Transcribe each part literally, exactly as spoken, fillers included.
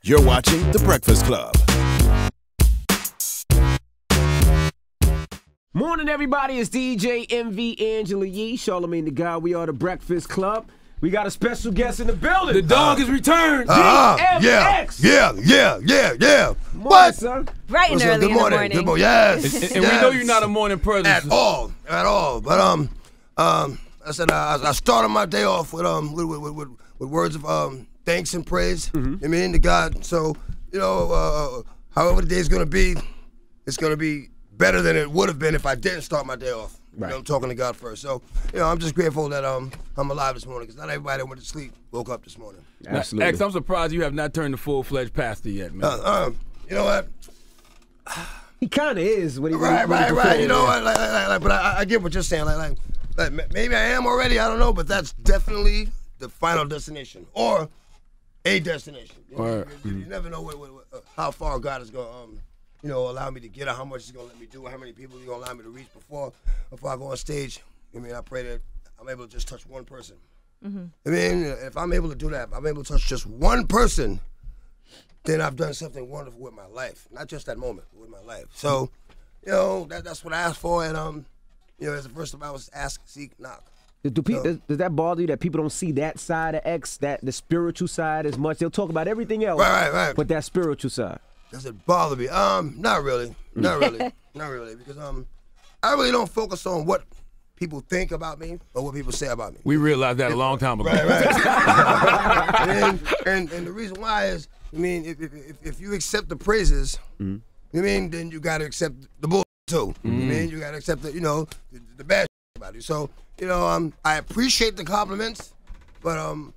You're watching The Breakfast Club. Morning, everybody. It's D J M V Angela Yee, Charlamagne the God. We are The Breakfast Club. We got a special guest in the building. The dog uh, is returned. Uh, D M X. Yeah, yeah, yeah, yeah, yeah. Morning, what? son? Right and early Good in morning. the morning. Good morning. Yes. And, and yes. we know you're not a morning person. At all. At all. But um, um, I said uh, I started my day off with um with with, with, with words of um thanks and praise. Mm-hmm. I mean, to God. So you know, uh, however the day's gonna be, it's gonna be better than it would have been if I didn't start my day off. Right. You know, I'm talking to God first. So, you know, I'm just grateful that um I'm alive this morning because not everybody that went to sleep woke up this morning. Absolutely. X, I'm surprised you have not turned a full-fledged pastor yet, man. Uh, um, you know what? He kind of is. What he right, what he, right, what right. You know what? Like, like, like, like, but I, I get what you're saying. Like, like, like, maybe I am already. I don't know, but that's definitely the final destination or a destination. You, know, right. you, you, you never know what, what, what, uh, how far God is going to um, you know, allow me to get, or how much He's gonna let me do, or how many people He's gonna allow me to reach before before I go on stage. I mean, I pray that I'm able to just touch one person. Mm-hmm. I mean, if I'm able to do that, if I'm able to touch just one person, then I've done something wonderful with my life. Not just that moment, but with my life. So, you know, that, that's what I asked for, and um, you know, as the first time I was ask, seek, knock. Do pe- so, does, does that bother you that people don't see that side of X, that the spiritual side as much? They'll talk about everything else, right, right, right. but that spiritual side. Does it bother me? Um, not really, not really, not really, because um, I really don't focus on what people think about me or what people say about me. We realized that a long time ago. Right, right. and, and and the reason why is, I mean, if if, if you accept the praises, mm-hmm. I mean, then you got to accept the bull too. Mm-hmm. I mean, you got to accept the, you know, the, the bad about you. So, you know, um, I appreciate the compliments, but um.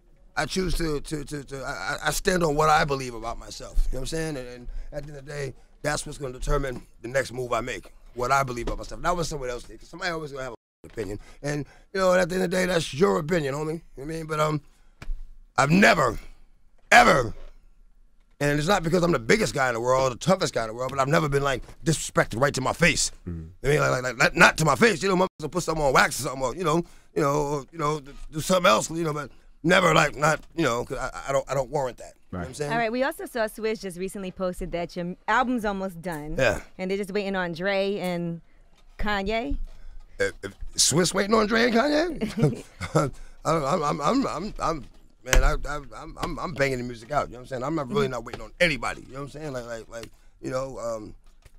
I choose to, to, to, to I, I stand on what I believe about myself. You know what I'm saying? And, and at the end of the day, that's what's going to determine the next move I make, what I believe about myself. Not what someone else thinks. Somebody always going to have an opinion. And, you know, at the end of the day, that's your opinion, homie. You know what I mean? But um, I've never, ever, and it's not because I'm the biggest guy in the world, the toughest guy in the world, but I've never been, like, disrespected right to my face. Mm-hmm. I mean, like, like, like, not to my face. You know, motherfuckers will put something on wax or something, or, you know, you know, or, you know, do something else, you know, but never, like, not, you know, because I, I don't I don't warrant that. You know what I'm saying? All right, we also saw Swish just recently posted that your album's almost done. Yeah. And they're just waiting on Dre and Kanye. If, if Swiss waiting on Dre and Kanye? I'm, I'm, I'm, I'm, I'm, man, I, I, I'm, I'm, I'm banging the music out. You know what I'm saying? I'm not really not waiting on anybody. You know what I'm saying? Like, like, like, you know, um,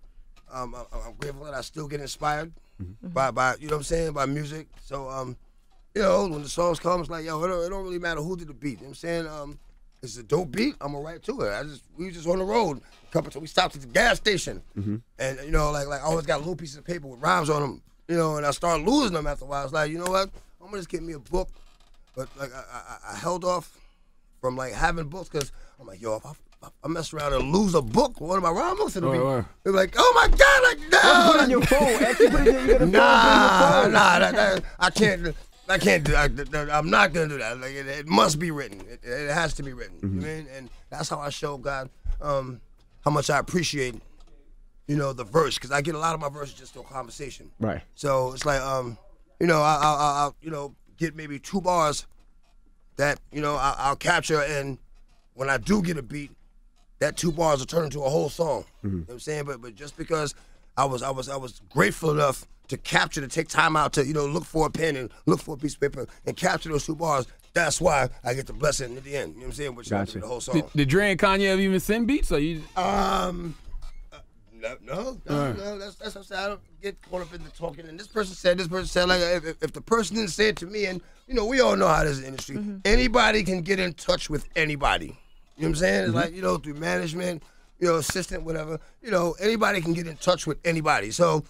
um, I'm, I'm grateful that I still get inspired mm-hmm. by, by, you know what I'm saying, by music. So, um. You know, when the songs come, it's like, yo, it don't, it don't really matter who did the beat. You know what I'm saying? Um, it's a dope beat. I'm gonna write to it. I just we was just on the road. A couple times we stopped at the gas station, mm-hmm. and you know, like like I always got little pieces of paper with rhymes on them. You know, and I started losing them after a while. I was like, you know what? I'm gonna just get me a book. But like I, I, I held off from like having books because I'm like, yo, if I, if I mess around and lose a book, one of my rhyme books, it'll be, right. they'll be like, oh my God, like no. Put it in your phone. Actually, put it in your phone. Nah, nah, that, that, I can't. I can't do. I, I'm not gonna do that. Like it, it must be written. It, it has to be written. Mm-hmm. You know what I mean? And that's how I show God um, how much I appreciate, you know, the verse, because I get a lot of my verses just through conversation. Right. So it's like, um, you know, I, I, I, I'll, you know, get maybe two bars that you know I, I'll capture, and when I do get a beat, that two bars will turn into a whole song. Mm-hmm. You know what I'm saying? But but just because I was I was I was grateful enough to capture, to take time out to, you know, look for a pen and look for a piece of paper and capture those two bars. That's why I get the blessing at the end. You know what I'm saying? Which gotcha. The whole song. Did, did Dre and Kanye ever even send beats? Or you? Um, uh, no, no, no, right. no. That's that's what I'm saying. I don't get caught up in the talking. And this person said, this person said, like, if, if, if the person didn't say it to me, and you know, we all know how this is in the industry. Mm-hmm. Anybody can get in touch with anybody. You know what I'm saying? It's mm-hmm. like, you know, through management, you know, assistant, whatever. You know, anybody can get in touch with anybody. So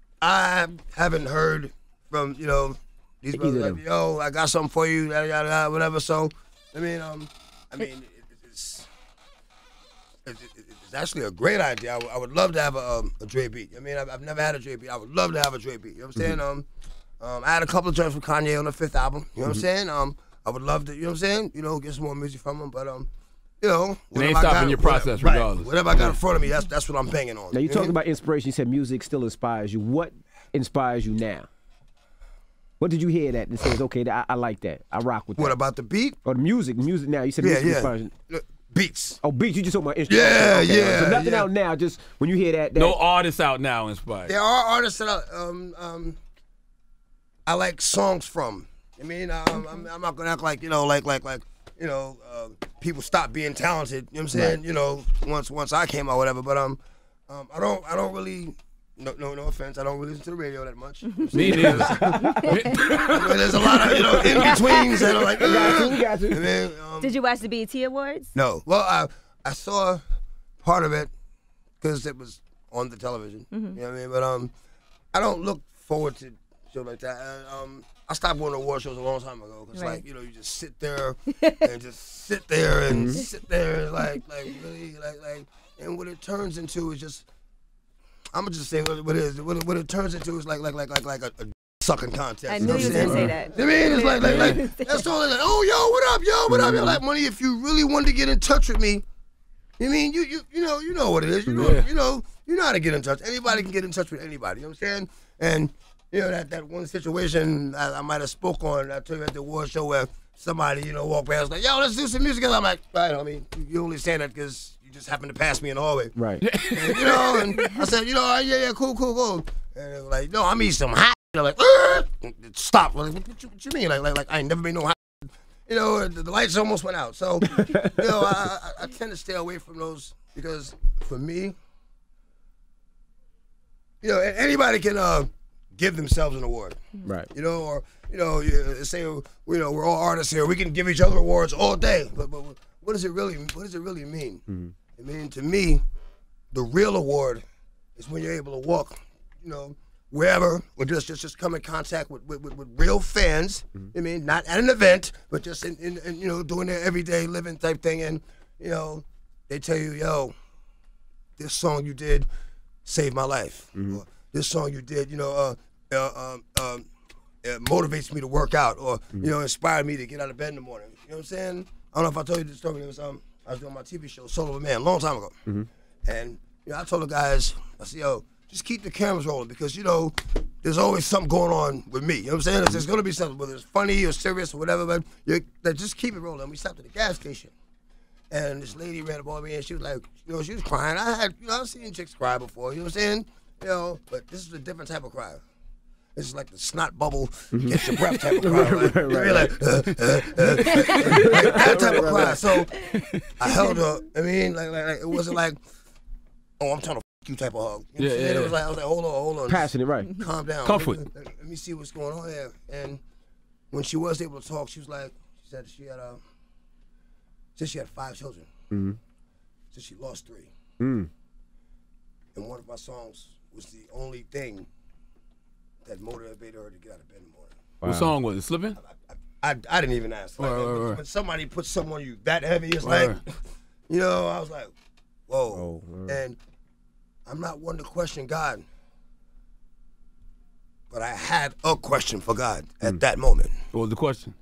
I haven't heard from, you know, these brothers like, yo, I got something for you, yada, yada, yada, whatever. So, I mean, um, I mean, it, it's, it, it, it's actually a great idea. I, w- I would love to have a, um, a Dre beat. I mean, I've, I've never had a Dre beat. I would love to have a Dre beat. You know what I'm saying? Mm-hmm. Um, um, I had a couple of joints with Kanye on the fifth album. You know what mm-hmm. I'm saying? Um, I would love to, you know what I'm saying? You know, get some more music from him, but um. You know, it ain't stopping your process whatever, regardless. Right. Whatever I got in front of me, that's that's what I'm banging on. Now, you, you talked know? about inspiration. You said music still inspires you. What inspires you now? What did you hear that and says, okay, I, I like that. I rock with that? What about the beat? Or the music? Music now. You said yeah, music yeah. inspires you. beats. Oh, beats. You just talking about instruments? Yeah, okay, okay. yeah. So nothing yeah. out now. Just when you hear that. that No artists out now inspired. There are artists that I, um um I like songs from. I mean, um, I'm I'm not gonna act like you know like like like you know uh, people stop being talented. You know what I'm saying? Right. You know, once once I came out, whatever. But um um I don't I don't really. No, no, no offense. I don't really listen to the radio that much. Me neither. There's a lot of you know in betweens that are like. Got you, got you. Then, um, Did you watch the B E T Awards? No. Well, I I saw part of it because it was on the television. Mm-hmm. You know what I mean? But um, I don't look forward to shows like that. Uh, um, I stopped going to award shows a long time ago because Right. like you know you just sit there and just sit there and mm-hmm. sit there and like like really like like and what it turns into is just. I'm gonna just say what, what it is. What it, what it turns into is like like like like like a, a sucking contest. I you knew know you was what I'm gonna saying? say that. I mean, it's like like like that's all. Like, oh, yo, what up, yo, what up? You're like, money. If you really wanted to get in touch with me, you mean you you you know you know what it is. You know Yeah. you know you know how to get in touch. Anybody can get in touch with anybody. You know what I'm saying? And you know that that one situation I, I might have spoke on. I told you at the award show where somebody you know walked past like, yo, let's do some music. And I'm like, right. I mean, you only say that because. Just happened to pass me in the hallway. Right. And, you know, and I said, you know, yeah, yeah, cool, cool, cool. And they were like, no, I mean some hot. They're like, Ugh! Stop. Like, what, what, you, what you mean? Like, like, like, I ain't never made no hot. You know, the, the lights almost went out. So, you know, I, I, I tend to stay away from those because for me, you know, anybody can uh, give themselves an award. Right. You know, or, you know, you say, you know, we're all artists here. We can give each other awards all day. But, but what does it really, what does it really mean? Mm-hmm. I mean, to me, the real award is when you're able to walk, you know, wherever, or just just, just come in contact with, with, with, with real fans. Mm-hmm. I mean, not at an event, but just in, in, in, you know, doing their everyday living type thing. And, you know, they tell you, yo, this song you did saved my life. Mm-hmm. Or this song you did, you know, uh, uh, um, um, uh, motivates me to work out or, mm-hmm. you know, inspired me to get out of bed in the morning. You know what I'm saying? I don't know if I told you the story. It was, um, I was doing my T V show, Soul of a Man, a long time ago. Mm-hmm. And you know, I told the guys, I said, yo, just keep the cameras rolling because, you know, there's always something going on with me. You know what I'm saying? There's, there's going to be something, whether it's funny or serious or whatever, but you like, just keep it rolling. We stopped at the gas station. And this lady ran up on me and she was like, you know, she was crying. I had, you know, I've seen chicks cry before, you know what I'm saying? You know, but this is a different type of cry. This is like the snot bubble, catch your breath type of cry. Right? right, right, You're like, uh, uh, uh, like that type of cry. So I held her. I mean, like, like, like it wasn't like, oh, I'm trying to f you type of hug. You know yeah, what I'm yeah, It was like, I was like, hold on, hold on. Passionate, right. Calm down. Comfort. Let me, let me see what's going on here. And when she was able to talk, she was like, she said she had a, said she had five children. Mm-hmm. Said she lost three. Mm. And one of my songs was the only thing that motivated her to get out of bed in the morning. Wow. What song was it? Slipping? I, I, I, I didn't even ask. Like, right, right, right. When somebody puts something on you that heavy, it's right, like, right. you know, I was like, whoa. Oh, right. And I'm not one to question God, but I had a question for God at mm. that moment. What was the question?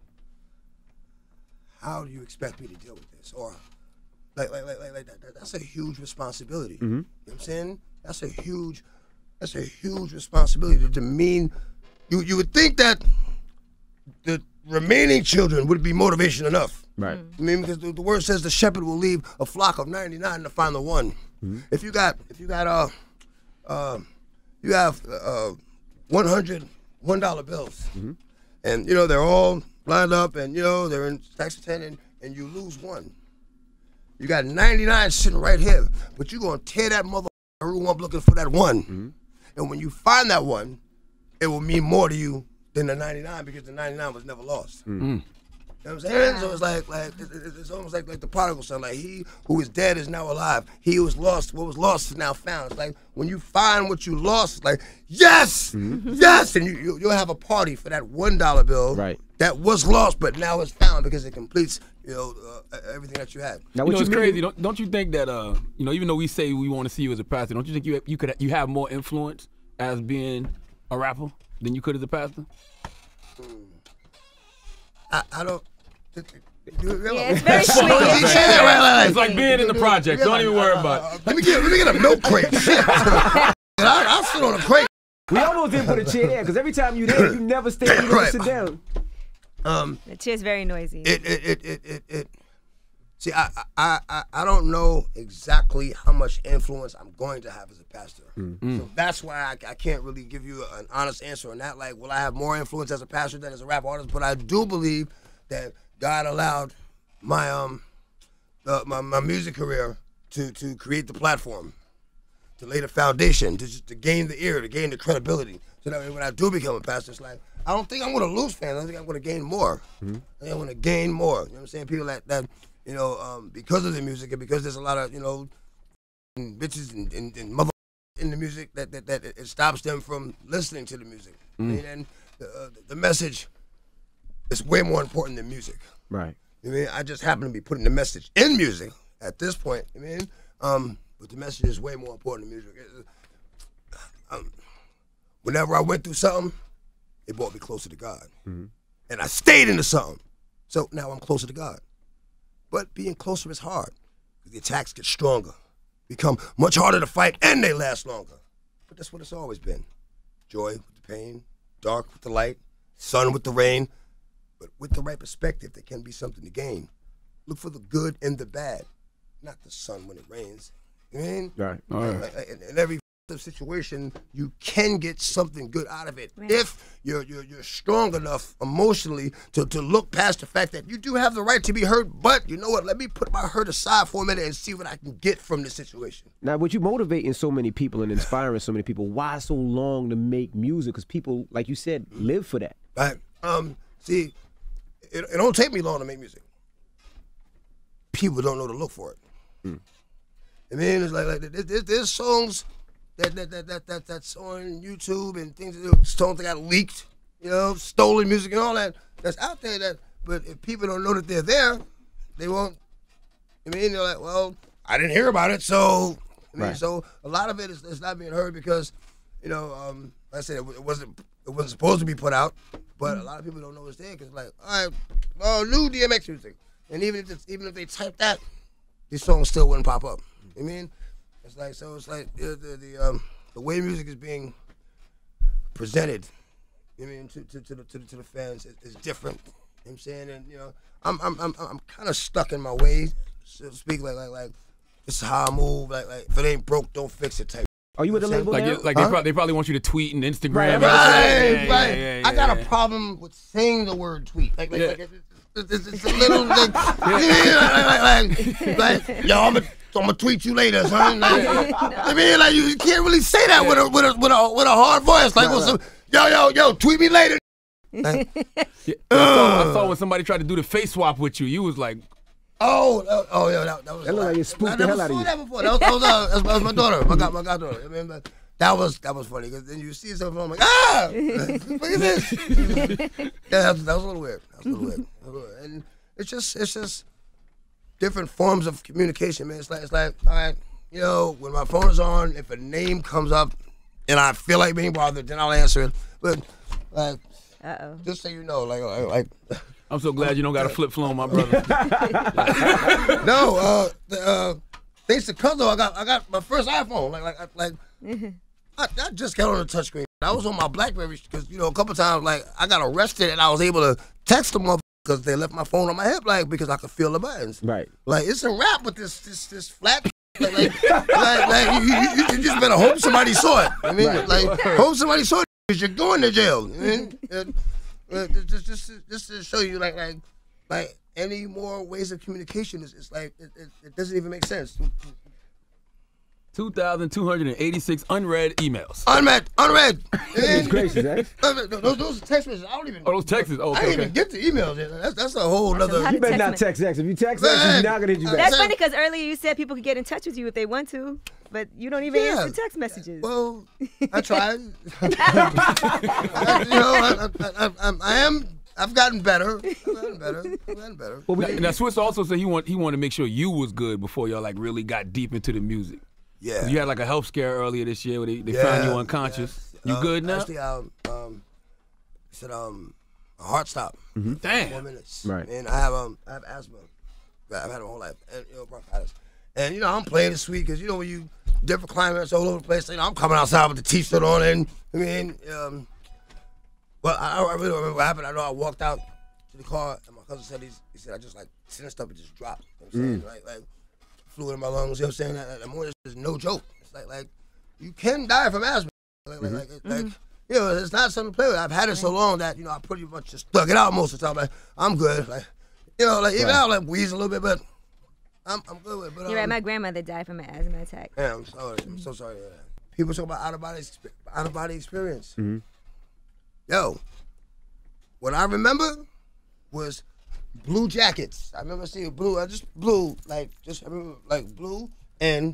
How do you expect me to deal with this? Or, like, like, like, like, like that, that, that's a huge responsibility. Mm-hmm. You know what I'm saying? That's a huge, that's a huge responsibility to mean, you, you would think that the remaining children would be motivation enough. Right. I mean, because the, the word says the shepherd will leave a flock of ninety-nine to find the one. Mm-hmm. If you got, if you got, uh, uh, you have uh, one hundred one dollar bills, mm-hmm. and you know they're all lined up, and you know they're in stacks of ten, and, and you lose one. You got ninety-nine sitting right here, but you're gonna tear that mother room up looking for that one. Mm-hmm. And when you find that one, it will mean more to you than the ninety-nine because the ninety-nine was never lost. Mm-hmm. You know what I'm saying? So it's like, like it's almost like, like the prodigal son. Like he who is dead is now alive. He who was lost, what was lost is now found. It's like when you find what you lost, it's like, yes, mm-hmm. yes, and you, you you'll have a party for that one dollar bill right. that was lost but now is found because it completes you know uh, everything that you had. Now, you know, you it's mean? crazy. Don't don't you think that uh you know even though we say we want to see you as a pastor, don't you think you you could you have more influence as being a rapper than you could as a pastor? I, I don't. Yeah, it's very sweet. It's like being in the project. Don't even worry about it. Let me get let me get a milk crate. I, I'll sit on a crate. We almost didn't put a chair there because every time you there, you never stay. You never Right. sit down. Um, The chair's very noisy. it it it it it. it See, I, I I I don't know exactly how much influence I'm going to have as a pastor. Mm. So that's why I, I can't really give you an honest answer on that. Like, will I have more influence as a pastor than as a rap artist? But I do believe that God allowed my um uh, my my music career to to create the platform, to lay the foundation, to just to gain the ear, to gain the credibility. So that when I do become a pastor, it's like I don't think I'm going to lose fans. I think I'm going to gain more. Mm-hmm. I think I'm going to gain more. You know what I'm saying? People that that. You know, um, because of the music and because there's a lot of, you know, bitches and, and, and mother in the music that, that, that it stops them from listening to the music. Mm. I mean, and the, uh, the message is way more important than music. Right. I mean, I just happen to be putting the message in music at this point. I mean, um, but the message is way more important than music. Um, whenever I went through something, it brought me closer to God. Mm-hmm. And I stayed into something. So now I'm closer to God. But being closer is hard. The attacks get stronger, become much harder to fight, and they last longer. But that's what it's always been. Joy with the pain, dark with the light, sun with the rain. But with the right perspective, there can be something to gain. Look for the good and the bad, not the sun when it rains. You know what I mean? Right. All right. Like, in, in every situation, you can get something good out of it right. if you're, you're you're strong enough emotionally to, to look past the fact that you do have the right to be hurt, but you know what, let me put my hurt aside for a minute and see what I can get from this situation. Now, with you motivating so many people and inspiring so many people, why so long to make music? Because people, like you said, live for that. Right. Um, see, it, it don't take me long to make music. People don't know to look for it. Mm. I mean, it's like, like there's, there's songs That, that that that that that's on YouTube and things, songs that got leaked, you know, stolen music and all that. That's out there. That, but if people don't know that they're there, they won't. I mean, they're like, well, I didn't hear about it, so. I mean, right. So a lot of it is, is not being heard because, you know, um, like I said, it, it wasn't it wasn't supposed to be put out, but a lot of people don't know it's there because, like, all right, oh, new D M X music, and even if it's, even if they type that, these songs still wouldn't pop up. I mean. It's like, so it's like the the, the, um, the way music is being presented, I mean, to to, to, the, to, the, to the fans is, is different. You know what I'm saying? And, you know, I'm I'm I'm I'm kind of stuck in my ways, so to speak. Like like like this is how I move. Like like if it ain't broke, don't fix it. Type. Are you with the label Like, now? like Huh? they, probably, they probably want you to tweet and Instagram. Right, and Right, yeah, yeah, right. yeah, yeah, I got yeah. a problem with saying the word tweet. Like like, Yeah. like it's, it's, it's a little like, like, like, like, like yo, I'm a. So I'm gonna tweet you later, son. Like, I mean, like you can't really say that with a with a with a with a hard voice. Like, what's up? Yo, yo, yo, tweet me later. Like, Yeah, I, saw, I saw when somebody tried to do the face swap with you. You was like, oh, oh, oh, yeah, that, that was. That looked like you spooked I the never hell out of saw you. that before. That was, that was, uh, that was, that was my daughter, my god, my goddaughter. I mean, but that was that was funny because then you see something, I'm like, ah, look at this. Yeah, that was, that was a little weird. That was a little weird. A little weird. And it's just, it's just. different forms of communication, man. It's like, it's like, all right, you know, when my phone is on, if a name comes up and I feel like being bothered, then I'll answer it. But, like, Uh-oh. just so you know, like, like, like I'm so glad you don't got a flip phone, my brother. no, uh, the, uh, thanks to Cuzzo, I got, I got my first iPhone. Like, like, like, I, I just got on the touchscreen. I was on my BlackBerry because, you know, a couple times, like, I got arrested and I was able to text them up. Because they left my phone on my hip, like, because I could feel the buttons. Right. Like, it's a rap with this this this flat. Like, like, like, like you, you, you just better hope somebody saw it. I mean, Right. like, hope somebody saw it because you're going to jail. I mean, and, uh, just, just, just to show you, like, like, like any more ways of communication is, it's like, it, it, it doesn't even make sense. two thousand two hundred eighty-six unread emails. Unread, unread. Goodness gracious, eh? Those, those text messages, I don't even. Oh, those texts. Oh, I okay, didn't okay. even get the emails yet. That's that's a whole That's a nother. lot You of better not text text X. If you text X, he's not gonna hit you back. That's Same. funny because earlier you said people could get in touch with you if they want to, but you don't even Yeah. answer text messages. Well, I tried. I, you know, I, I, I, I, I am. I've gotten better. I've gotten better. I've gotten better. Well, we, Now, now, Swiss also said he want he wanted to make sure you was good before y'all like really got deep into the music. Yeah. You had like a health scare earlier this year where they, they Yeah, found you unconscious. yeah. You Um, good now? Actually, um, um, I said um, a heart stop. Four Damn. minutes. Right. And I have um, I have asthma. I've had it my whole life, and you know, bronchitis. And you know, I'm playing it sweet because you know when you different climates all over the place. You know, I'm coming outside with the t-shirt on, and I mean, um, well, I, I really don't remember what happened. I know I walked out to the car, and my cousin said, he's, he said, I just like sensed up and just dropped. You know what I'm saying? Like, like, fluid in my lungs, you know what I'm saying? That, that more is no joke. It's like, like, you can die from asthma. Like, like, like, Mm-hmm. like, you know, it's not something to play with. I've had it so long that, you know, I pretty much just stuck it out most of the time. Like, I'm good. Like, you know, like, even Right. I like wheeze a little bit, but I'm, I'm good with it. But, um, You're right. My grandmother died from an asthma attack. yeah, I'm sorry. I'm so sorry to hear that. People talk about out-of-body out-of-body experience. Mm-hmm. Yo, what I remember was blue jackets. I remember seeing blue. I just blue, like just I remember like blue, and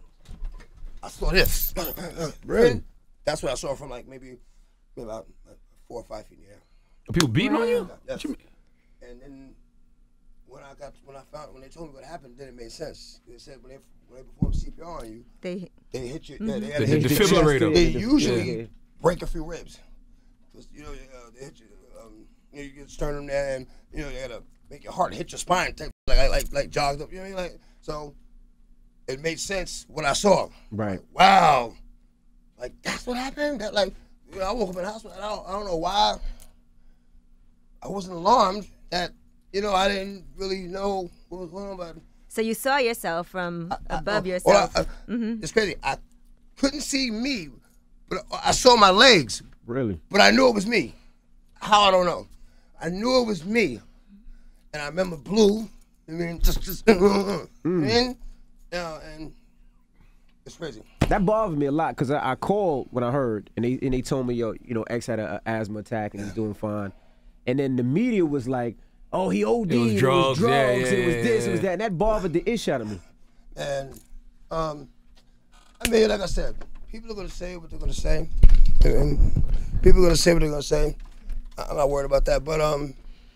I saw this. Really? That's what I saw from like maybe, maybe about like four or five feet in the air. Are people beating on you? Yes. What you mean? And then when I got when I found when they told me what happened, then it made sense. They said when they when they perform C P R on you, They they hit you. Mm-hmm. Yeah, they had The- to hit the your chest. defibrillator. They Yeah, the- usually yeah. break a few ribs. 'Cause, you know, uh, they hit you. Um, you know, you get sternum there, and you know, they gotta make your heart hit your spine, type, like like like like jogged up. You know what I mean? Like so, it made sense what I saw. Right. Like, wow. Like that's what happened. That like, you know, I woke up in the hospital. And I don't, I don't know why. I wasn't alarmed that you know I didn't really know what was going on, but. so you saw yourself from above I- I- yourself. well, I- I- It's crazy. I couldn't see me, but I saw my legs. Really? But I knew it was me. How, I don't know. I knew it was me. And I remember blue. I mean, just, just, mm. and, uh, and it's crazy. That bothered me a lot because I, I called when I heard, and they and they told me, yo, you know, X had an asthma attack and he's doing fine. And then the media was like, oh, he O D'd, It was it drugs, was drugs, yeah, yeah, it was this, yeah, it was that. And that bothered the ish out of me. And, um, I mean, like I said, people are going to say what they're going to say. And people are going to say what they're going to say. I'm not worried about that. But um,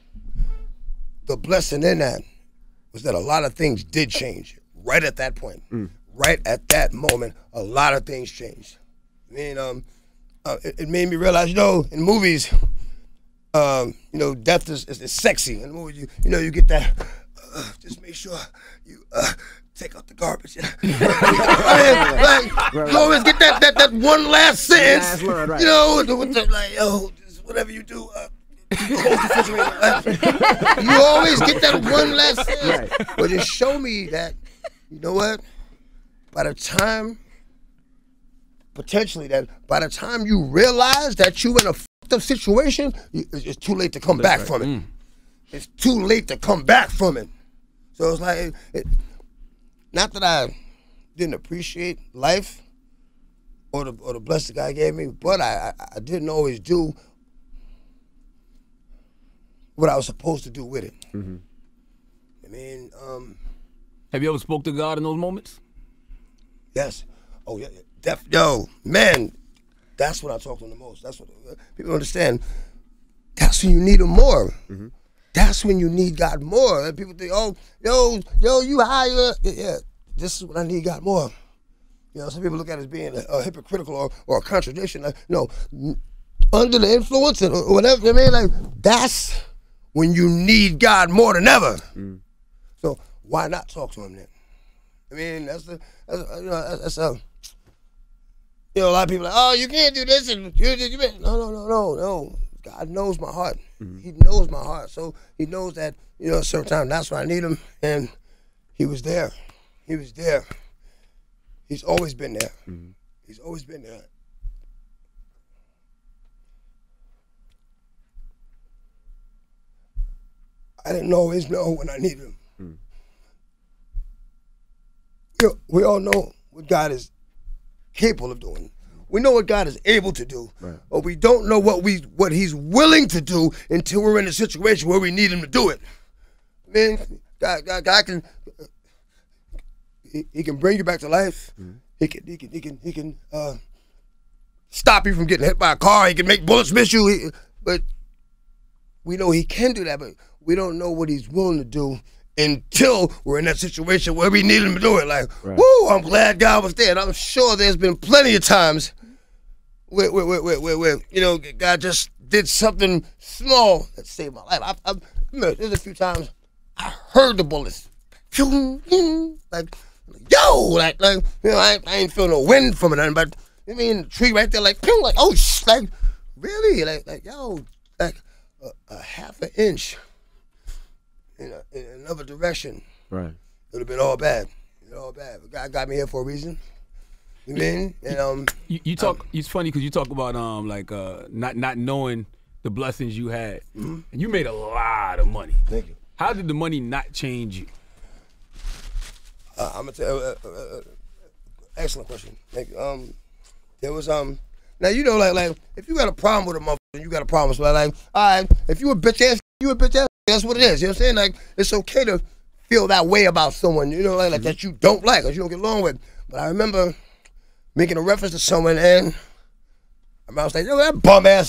the blessing in that was that a lot of things did change right at that point. Mm. Right at that moment, a lot of things changed. I mean, um, uh, it, it made me realize, you know, in movies, um, you know, death is, is, is sexy. In the movie, you, you know, you get that, uh, just make sure you uh, take out the garbage. I mean, like, right. you always get that, that, that one last sentence, Last line, right. you know, with the, with the, like, yo, just whatever you do, uh, close the refrigerator. Like, you always get that one last sentence. Right. But it showed me that, you know what? By the time, potentially, that by the time you realize that you in a fucked up situation, you, it's, it's too late to come back from it. Mm. It's too late to come back from it. So it's like, it, not that I didn't appreciate life or the or the blessing God gave me, but I, I I didn't always do what I was supposed to do with it. Mm-hmm. I mean, um. Have you ever spoke to God in those moments? Yes. Oh yeah. Def, yo, man, that's what I talk to him the most. That's what uh, people understand. That's when you need him more. Mm-hmm. That's when you need God more. And people think, oh, yo, yo, you high? Uh, yeah, yeah, this is when I need God more. You know, some people look at it as being a, a hypocritical or, or a contradiction. Like, no, under the influence or whatever. I mean, like that's when you need God more than ever. Mm. So why not talk to him then? I mean, that's the, that's, you know, that's a, you know, a lot of people are like, oh, you can't do this, and you, you, you, no, no, no, no, no. God knows my heart. Mm-hmm. He knows my heart, so he knows that, you know, sometimes that's when I need him, and he was there. He was there. He's always been there. Mm-hmm. He's always been there. I didn't always know when I needed him. Mm-hmm. You know, we all know what God is capable of doing. We know what God is able to do, right. But we don't know what we what He's willing to do until we're in a situation where we need Him to do it. I mean, God, God, God can he, he can bring you back to life. Mm-hmm. He can he can he can he can uh, stop you from getting hit by a car. He can make bullets miss you. He, but we know He can do that, but we don't know what He's willing to do until we're in that situation where we need him to do it. Like, right. Woo, I'm glad God was there. And I'm sure there's been plenty of times where, where, where, where, where, where you know, God just did something small that saved my life. I, I, there's a few times I heard the bullets. Like, yo, like, like you know, I, I ain't feel no wind from it, nothing, but I mean, the tree right there, like, like, oh, like, really? Like, like, yo, like, a, a half an inch in, a, in another direction, right, it would have been all bad. All bad. But God got me here for a reason. You mean? And um, you, you talk. um, It's funny because you talk about um like uh not not knowing the blessings you had, mm-hmm. and you made a lot of money. Thank you. How did the money not change you? Uh, I'm gonna tell. Uh, uh, uh, excellent question. Thank you. Um, there was um. Now you know, like like if you got a problem with a motherfucker, you got a problem with somebody. Like, all right, if you a bitch ass, you a bitch ass. That's what it is. You know what I'm saying? Like, it's okay to feel that way about someone. You know, like, like that you don't like or you don't get along with. But I remember making a reference to someone, and I was like, yo, that bum ass.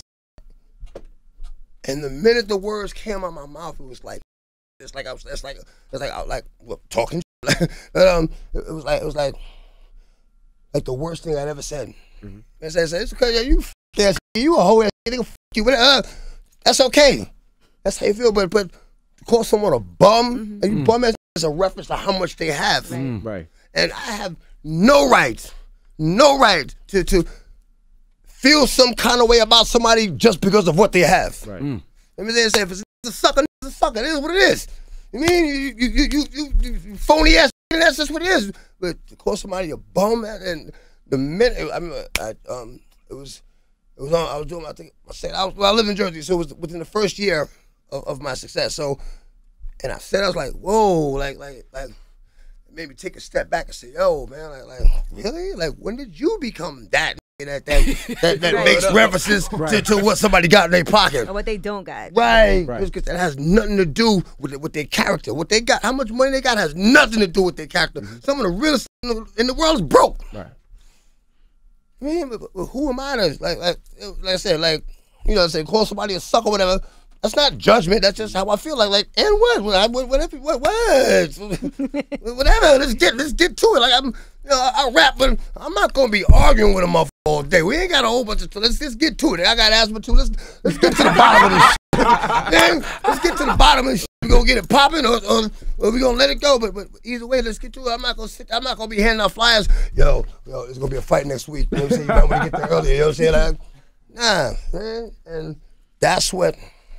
And the minute the words came out of my mouth, it was like, it's like I was, it's like, it's like I was like well, talking. But um, it, it was like, it was like, like the worst thing I'd ever said. Mm-hmm. And so I said, it's because yeah, you f ass, you a hoe ass, nigga, f you. Uh, that's okay. That's how you feel. But but to call someone a bum, mm-hmm. and you bum ass is a reference to how much they have. Right. Mm. Right. And I have no right, no right to to feel some kind of way about somebody just because of what they have. Right. Mm. Let me say, if it's a sucker, it's a sucker. It is what it is. You mean you you you you, you, you phony ass? That's just what it is. But to call somebody a bum, and the minute I mean, I, um, it was, it was on. I was doing. I think I said I was. Well, I live in Jersey, so it was within the first year of, of my success. So, and I said I was like, whoa, like like like, it made me take a step back and say, yo, man, like like really, like when did you become that? That that that, that right. makes references right. to, to what somebody got in their pocket or what they don't got. right, right. Because that has nothing to do with it, with their character. What they got, how much money they got, has nothing to do with their character. Mm-hmm. Some of the realest in the, in the world is broke. Right. I mean, but, but who am I to like like like I said, like you know, say call somebody a sucker or whatever. That's not judgment. That's just how I feel. Like, like, and what? What? Whatever. What? What? Whatever. Let's get. Let's get to it. Like I'm. You know, I, I rap, but I'm not gonna be arguing with a motherfucker all day. We ain't got a whole bunch of. Let's just get to it. I got asthma too. Let's let's get to the bottom of this shit. Then let's get to the bottom of this shit. We gonna get it popping, or, or, or we gonna let it go. But but either way, let's get to it. I'm not gonna sit. I'm not gonna be handing out flyers. Yo, yo, it's gonna be a fight next week. You know what I'm saying? You might want to get there earlier. You know what I'm saying? Like, nah, man. And that's what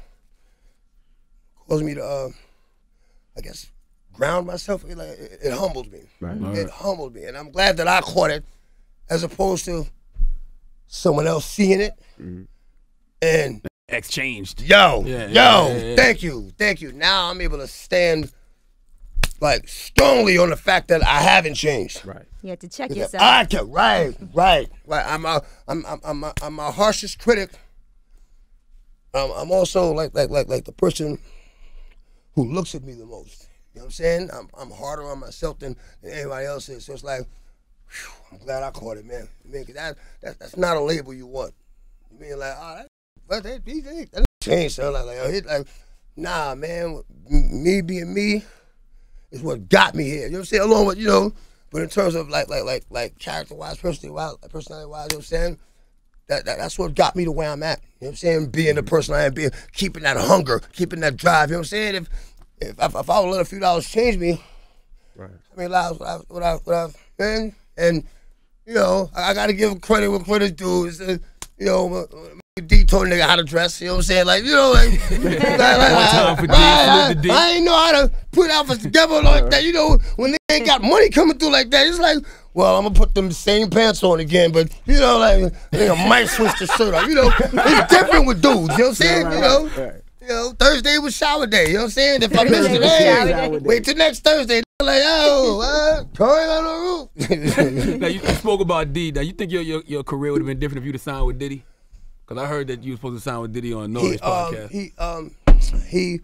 caused me to, uh, I guess, ground myself. It, like, it, it humbled me. Right. It right. humbled me. And I'm glad that I caught it as opposed to someone else seeing it. Mm-hmm. And exchanged. Yo, yeah, yo, yeah, yeah, yeah. thank you, thank you. Now I'm able to stand like strongly on the fact that I haven't changed. Right. You have to check Because yourself. I can, right, right, right. I'm a, I'm, I'm, I'm, a, I'm my harshest critic. Um, I'm also like, like, like, like the person who looks at me the most. You know what I'm saying? I'm, I'm harder on myself than, than anybody else is. So it's like, whew, I'm glad I caught it, man. I mean, 'cause that, that, that's not a label you want. You mean like, oh, that, but that, that, that, that changed, son. Like, like, hit, like, nah, man. Me being me is what got me here. You know what I'm saying? Along with, you know, but in terms of like, like, like, like character-wise, personality-wise, personality-wise, you know what I'm saying? That, that that's what got me to where I'm at. You know what I'm saying? Being the person I am, being keeping that hunger, keeping that drive. You know what I'm saying? If if, if, if I would let a few dollars change me, right. I mean, lives what I what I what I've been, and you know, I, I got to give credit where credit's due. It's, uh, you know, D told a nigga how to dress. You know what I'm saying? Like, you know, like, like, like I, for D, I, D. I ain't know how to put outfits together like that. You know, when they ain't got money coming through like that, it's like, well, I'm gonna put them same pants on again, but you know, like, I think I might switch the shirt up. You know, it's different with dudes. You know what I'm saying? Right, you know, right. you know, Thursday was shower day. You know what I'm saying? If I missed it, hey, wait till next Thursday. Like, oh, what? Going on the roof. Now you spoke about D. Now you think your your, your career would have been different if you'd have signed with Diddy? Because I heard that you were supposed to sign with Diddy on Noise he, um, podcast. He, um, he,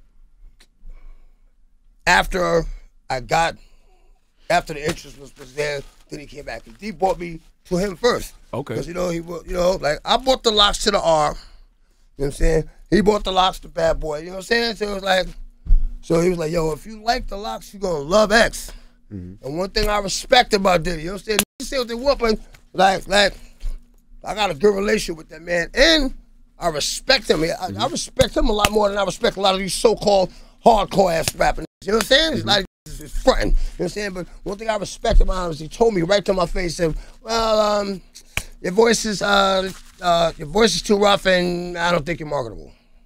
after I got, after the interest was, was there, then he came back. And D brought me to him first. Okay. Because, you know, he, you know, like, I bought the locks to the R. You know what I'm saying? He bought the locks to Bad Boy. You know what I'm saying? So it was like, so he was like, yo, if you like the locks, you're going to love X. Mm-hmm. And one thing I respect about Diddy, you know what I'm saying? You say what they want, but like, like, I got a good relationship with that man, and I respect him. I, mm-hmm. I respect him a lot more than I respect a lot of these so-called hardcore ass rappers. You know what I'm saying? Mm-hmm. It's like it's fronting. You know what I'm saying? But one thing I respect about him is he told me right to my face, said, "Well, um, your voice is uh, uh, your voice is too rough, and I don't think you're marketable."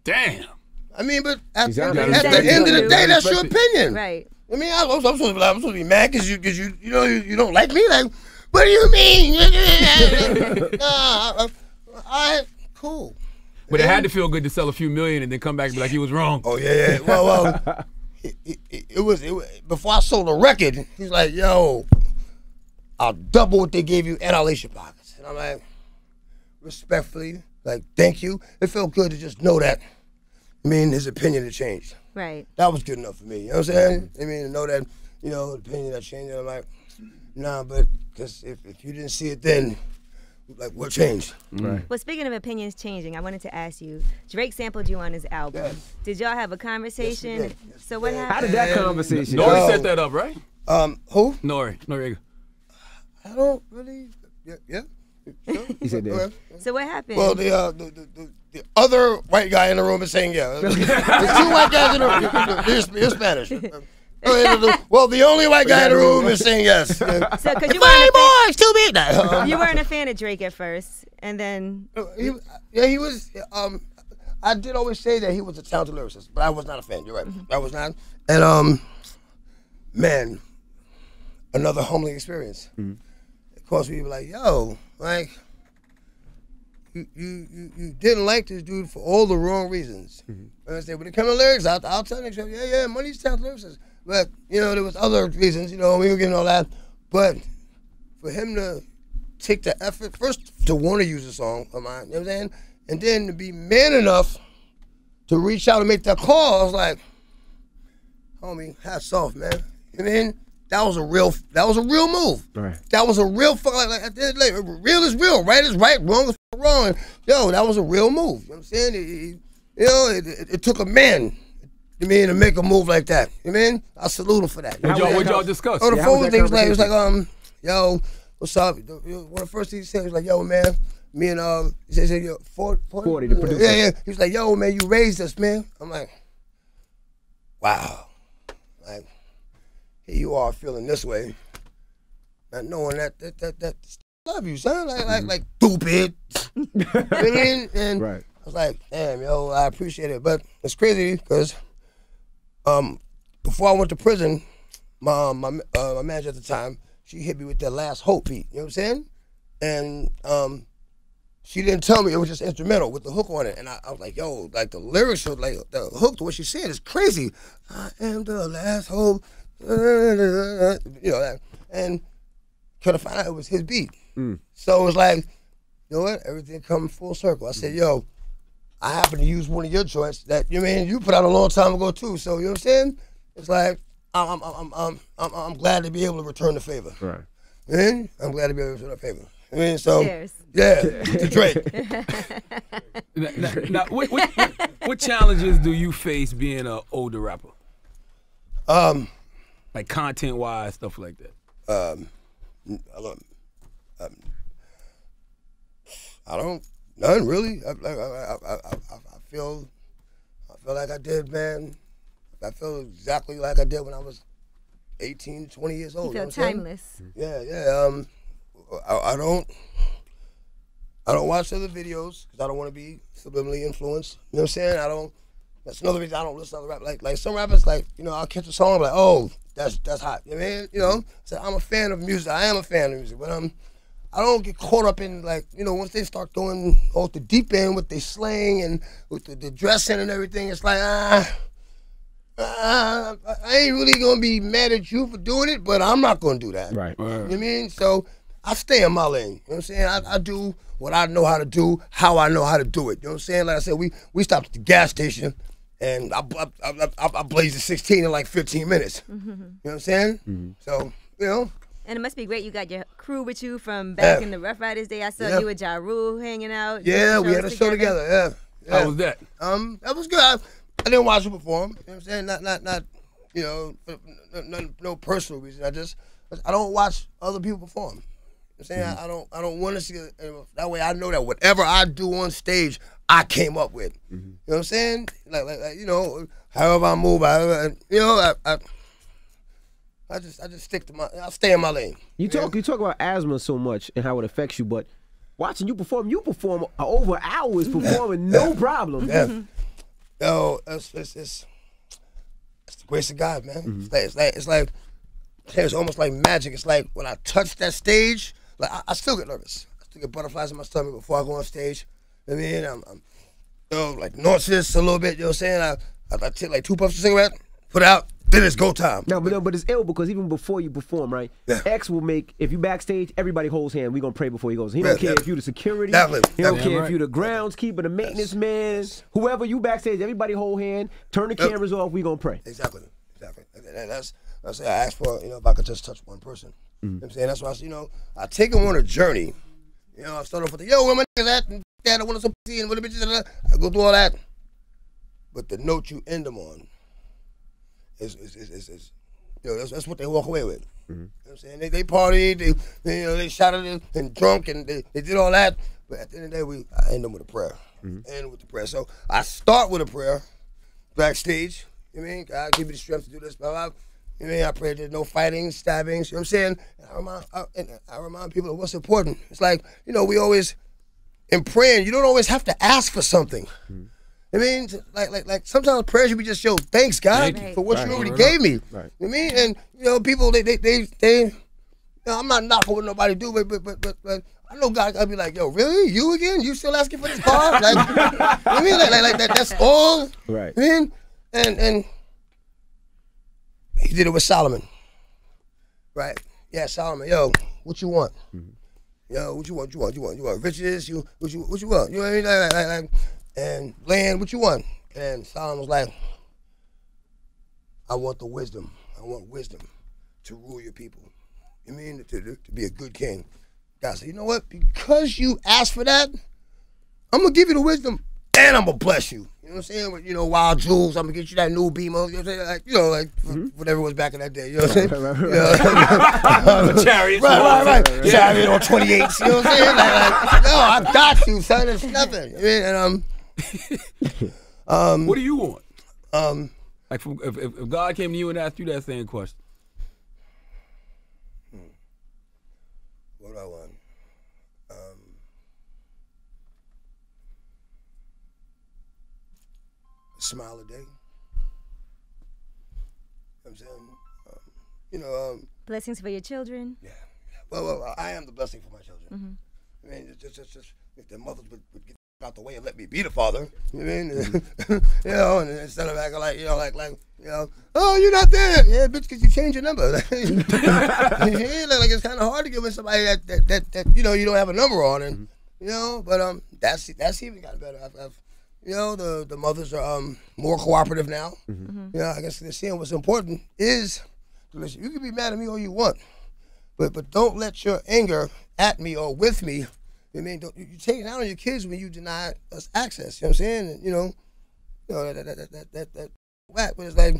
Damn. I mean, but at, He's at, out at there. the He's end of the out day, there. that's your opinion. Right. I mean, I, I'm, I'm, supposed to be, I'm supposed to be mad because you, cause you, you know, you, you don't like me. Like, what do you mean? nah, I, I, I, cool. But it had to feel good to sell a few million and then come back and be like, he was wrong. Oh yeah, yeah. Well, well, it, it, it was it was before I sold the record. He's like, yo, I'll double what they gave you and I'll lace your pockets. And I'm like, respectfully, like, thank you. It felt good to just know that. I mean, his opinion had changed. Right. That was good enough for me. You know what I'm saying? I mean, to know that, you know, the opinion had changed. And I'm like, nah, but because if, if you didn't see it then, like, what changed? Right. Well, speaking of opinions changing, I wanted to ask you, Drake sampled you on his album. Yes. Did y'all have a conversation? Yes, we did. Yes, so we what did. happened? How did that conversation Nori go? set that up, right? Um, who? Nori. Noriega. I don't really. Yeah, yeah. Sure. He said that. Okay. So what happened? Well, the, uh, the, the the the other white guy in the room is saying yeah. There's two white guys in the room. You're, you're Spanish. Well, the only white guy in the room is saying yes. so, cause you weren't, a Boy, it's too big. fan, you weren't a fan of Drake at first, and then He, yeah, he was. Um, I did always say that he was a talented lyricist, but I was not a fan. You're right. I was not. And um, man, another humbling experience. Mm-hmm. Of course, we were like, yo, like, you you you, you didn't like this dude for all the wrong reasons. Mm-hmm. And I said, when it comes to lyrics, I'll, I'll tell you, yeah, yeah, Money's talented lyricist. But you know, there was other reasons. You know, we were getting all that. But for him to take the effort first to want to use a song of mine, you know what I'm saying, and then to be man enough to reach out and make that call, I was like, homie, hats off, man. You know what I mean? That was a real, that was a real move. Right. That was a real, fuck, like, like, at the end of the day, real is real, right is right, wrong is wrong. And, yo, that was a real move. You know what I'm saying? It, it, you know, it, it, it took a man, you mean, to make a move like that. You mean? I salute him for that. What y'all, what y'all discuss? Oh, the Yeah, how was phone that thing was like, it was like, conversation? um, yo, what's up? One of the first things he said was like, yo, man, me and, um, he said, he said yo, forty, forty, the producer. Yeah, yeah. He was like, yo, man, you raised us, man. I'm like, wow. Like, here you are feeling this way, not knowing that, that, that, that, love you, son. Like, like, like, stupid. You know what I mean? And Right. I was like, damn, yo, I appreciate it. But it's crazy because um, before I went to prison, my my uh, my manager at the time, she hit me with that Last Hope beat. You know what I'm saying? And um, she didn't tell me it was just instrumental with the hook on it. And I, I was like, yo, like the lyrics, are like the hook to what she said is crazy. I am the last hope. You know that. And could have found out it was his beat. Mm. So it was like, you know what? Everything come full circle. I said, yo, I happen to use one of your joints that you mean you put out a long time ago too. So you know what I'm saying? It's like I'm I'm I'm I'm I'm glad to be able to return the favor. Right. You mean? I'm glad to be able to return the favor. I mean, so Cheers. yeah, to Drake. Now, now, now, what, what, what, what challenges do you face being an older rapper? Um, Like content-wise, stuff like that. um, I don't, um, I don't, none really. I, I, I, I, I, I feel, I feel like I did, man. I feel exactly like I did when I was eighteen, twenty years old. You feel know what I'm saying? timeless. Yeah, yeah. Um, I, I don't, I don't watch other videos because I don't want to be subliminally influenced. You know what I'm saying? I don't. That's another reason I don't listen to other rap. Like, like some rappers, like you know, I'll catch a song, I'm like, oh, that's that's hot. You know what I mean? You know, so I'm a fan of music. I am a fan of music, but um, I don't get caught up in like, you know, once they start going off the deep end with their slang and with the, the dressing and everything, it's like ah. Uh, I ain't really gonna be mad at you for doing it, but I'm not gonna do that. Right. You know what I mean? So I stay in my lane. You know what I'm saying? I, I do what I know how to do, how I know how to do it. You know what I'm saying? Like I said, we we stopped at the gas station and I I, I, I, I blazed the sixteen in like fifteen minutes. Mm-hmm. You know what I'm saying? Mm-hmm. So, you know. And it must be great you got your crew with you from back Yeah. in the Rough Riders day. I saw Yeah. you and Ja Rule hanging out. Yeah, doing we had a shows show together. Yeah. yeah. How was that? Um, that was good. I, I didn't watch it perform. You know what I'm saying? Not not not you know, no, no, no personal reason. I just I don't watch other people perform. You know what I'm saying? Mm-hmm. I, I don't I don't want to see it. That way I know that whatever I do on stage, I came up with. Mm-hmm. You know what I'm saying? Like, like, like you know, however I move, I, you know, I, I I just I just stick to my I stay in my lane. You talk you talk about asthma so much and how it affects you, but watching you perform, you perform over hours performing, no problem. Yeah. yo, it's it's, it's, it's the grace of God, man. Mm-hmm. It's like it's like it's like it's almost like magic. It's like when I touch that stage, like I, I still get nervous. I still get butterflies in my stomach before I go on stage. I mean, I'm, I'm you know, like nauseous a little bit. You know what I'm saying? I I, I take like two puffs of cigarette, put it out. Then it's go time. No, but no, but it's ill because even before you perform, right? Yeah. X will make if you backstage, everybody holds hand. We gonna pray before he goes. He don't Yeah, care yeah. if you the security. Definitely, He don't definitely. care Right. if you the groundskeeper, the maintenance man, whoever you backstage. Everybody hold hand. Turn the Yep. cameras off. We gonna pray. Exactly, exactly. And, and that's that's I asked for. You know, if I could just touch one person. You know what I'm saying? That's why I, you know I take them on a journey. You know, I start off with the yo, where my niggas at? And dad, I want some pussy and what the bitches. And I go through all that. But the note you end them on is is is, is, is you know, that's, that's what they walk away with. Mm-hmm. You know what I'm saying? They, they partied, they, they, you know, they shouted and, and drunk, and they, they did all that. But at the end of the day, we I end them with a prayer. Mm-hmm. End with the prayer. So I start with a prayer backstage. You know what I mean? God give me the strength to do this, blah, blah. You know what I mean? I pray there's no fighting, stabbings. You know what I'm saying? And I remind, I, and I remind people of what's important. It's like, you know, we always, in praying, you don't always have to ask for something. Mm-hmm. I mean, like, like, like sometimes prayer should be just, yo, thanks God Thank you. for what Right. you already Right. gave me. Right. You know what I mean? And, you know, people, they, they, they, they you know, I'm not knocking what nobody do, but, but, but, but, but I know God, I'd be like, yo, really? You again? You still asking for this car? Like, you know what I mean? Like, like, like that, that's all. Right. I mean, and, and he did it with Solomon. Right. Yeah, Solomon, yo, what you want? Mm-hmm. Yo, what you want? What you want? You want? You want riches? You what you what you want? You know what I mean? Like, like, like, and land, what you want? And Solomon was like, I want the wisdom. I want wisdom to rule your people. You mean to, to, to be a good king. God said, you know what? Because you asked for that, I'm gonna give you the wisdom and I'm gonna bless you. You know what I'm saying? With, you know, wild jewels, I'm gonna get you that new beamer. You know what I'm saying? Like, you know, like mm-hmm. whatever was back in that day. You know what I'm saying? Right, right, right. You know, Chariot. Right, right, right. right. Chariot on twenty-eights. You know what I'm saying? Like, like, no, I got you, son. It's nothing. I mean, and um, um, What do you want? um, Like, from, if, if if God came to you and asked you that same question, what do I want? Um, a smile a day. You know what I'm saying? Um, you know, um, Blessings for your children. yeah. Well, well, I am the blessing for my children. Mm-hmm. I mean, just, just, just if their mothers would, would get out the way and let me be the father. You know what I mean? Mm-hmm. You know, and instead of acting like, you know, like, like, you know, oh, you're not there. Yeah, bitch, because you changed your number. Like, like it's kind of hard to get with somebody that, that, that, that, you know, you don't have a number on. And, mm-hmm. you know, but um, that's that's even got better. I've, I've, you know, the, the mothers are um more cooperative now. Mm-hmm. You know, I guess they're seeing what's important is, listen, you can be mad at me all you want, but but don't let your anger at me or with me, I mean, don't, you, you take it out on your kids when you deny us access. You know what I'm saying? And, you know, you know that that that that that, that whack. But it's like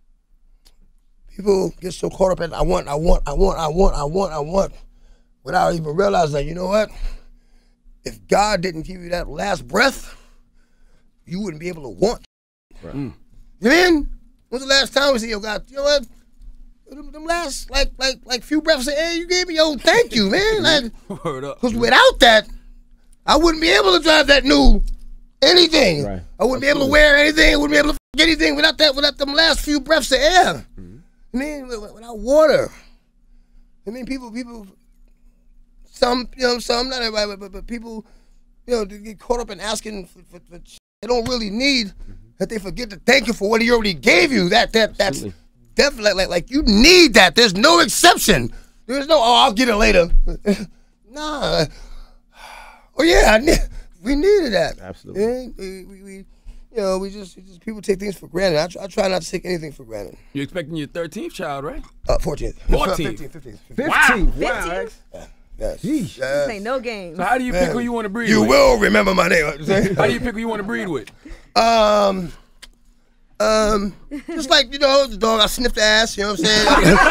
people get so caught up in I want, I want, I want, I want, I want, I want, without even realizing that, you know what? If God didn't give you that last breath, you wouldn't be able to want. Right. Mm. You mean? When's the last time we said, yo, God, you know what? Them, them last, like, like, like few breaths of air you gave me, yo, thank you, man. Like, word up. because without that, I wouldn't be able to drive that new anything. Right. I wouldn't be able to wear anything. I wouldn't be able to f- anything without that, without them last few breaths of air. Mm-hmm. I mean, without water. I mean, people, people, some, you know, some, not everybody, but, but people, you know, they get caught up in asking for, for, for shit they don't really need, mm-hmm. that they forget to thank you for what he already gave you. That, that, that's Absolutely. definitely, like, like, you need that. There's no exception. There's no, oh, I'll get it later. Nah. Oh yeah, I need, we needed that. Absolutely. Yeah, we, we, we, you know, we just, we just people take things for granted. I, try, I try not to take anything for granted. You're expecting your thirteenth child, right? Uh, fourteenth. fourteenth. fifteenth. fifteenth. Fifteen. Wow. Wow. X. Yeah. Yes. Yeesh. This ain't no game. So how do you pick Man, who you want to breed You with? will remember my name. How do you pick who you want to breed with? Um, um, just like, you know, the dog, I sniff the ass, you know what I'm saying?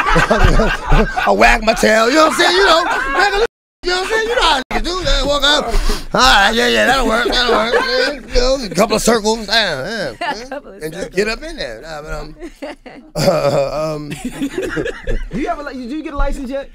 I wag my tail, you know what I'm saying? You know, regular, you know what I'm saying? You know how niggas do that. Walk up. All right, yeah, yeah, that'll work, that'll work. Yeah, you know, a couple of circles, damn, yeah, yeah. Couple of And just circles. get up in there. Nah, but, um, uh, um, Do you have a li- do you get a license yet?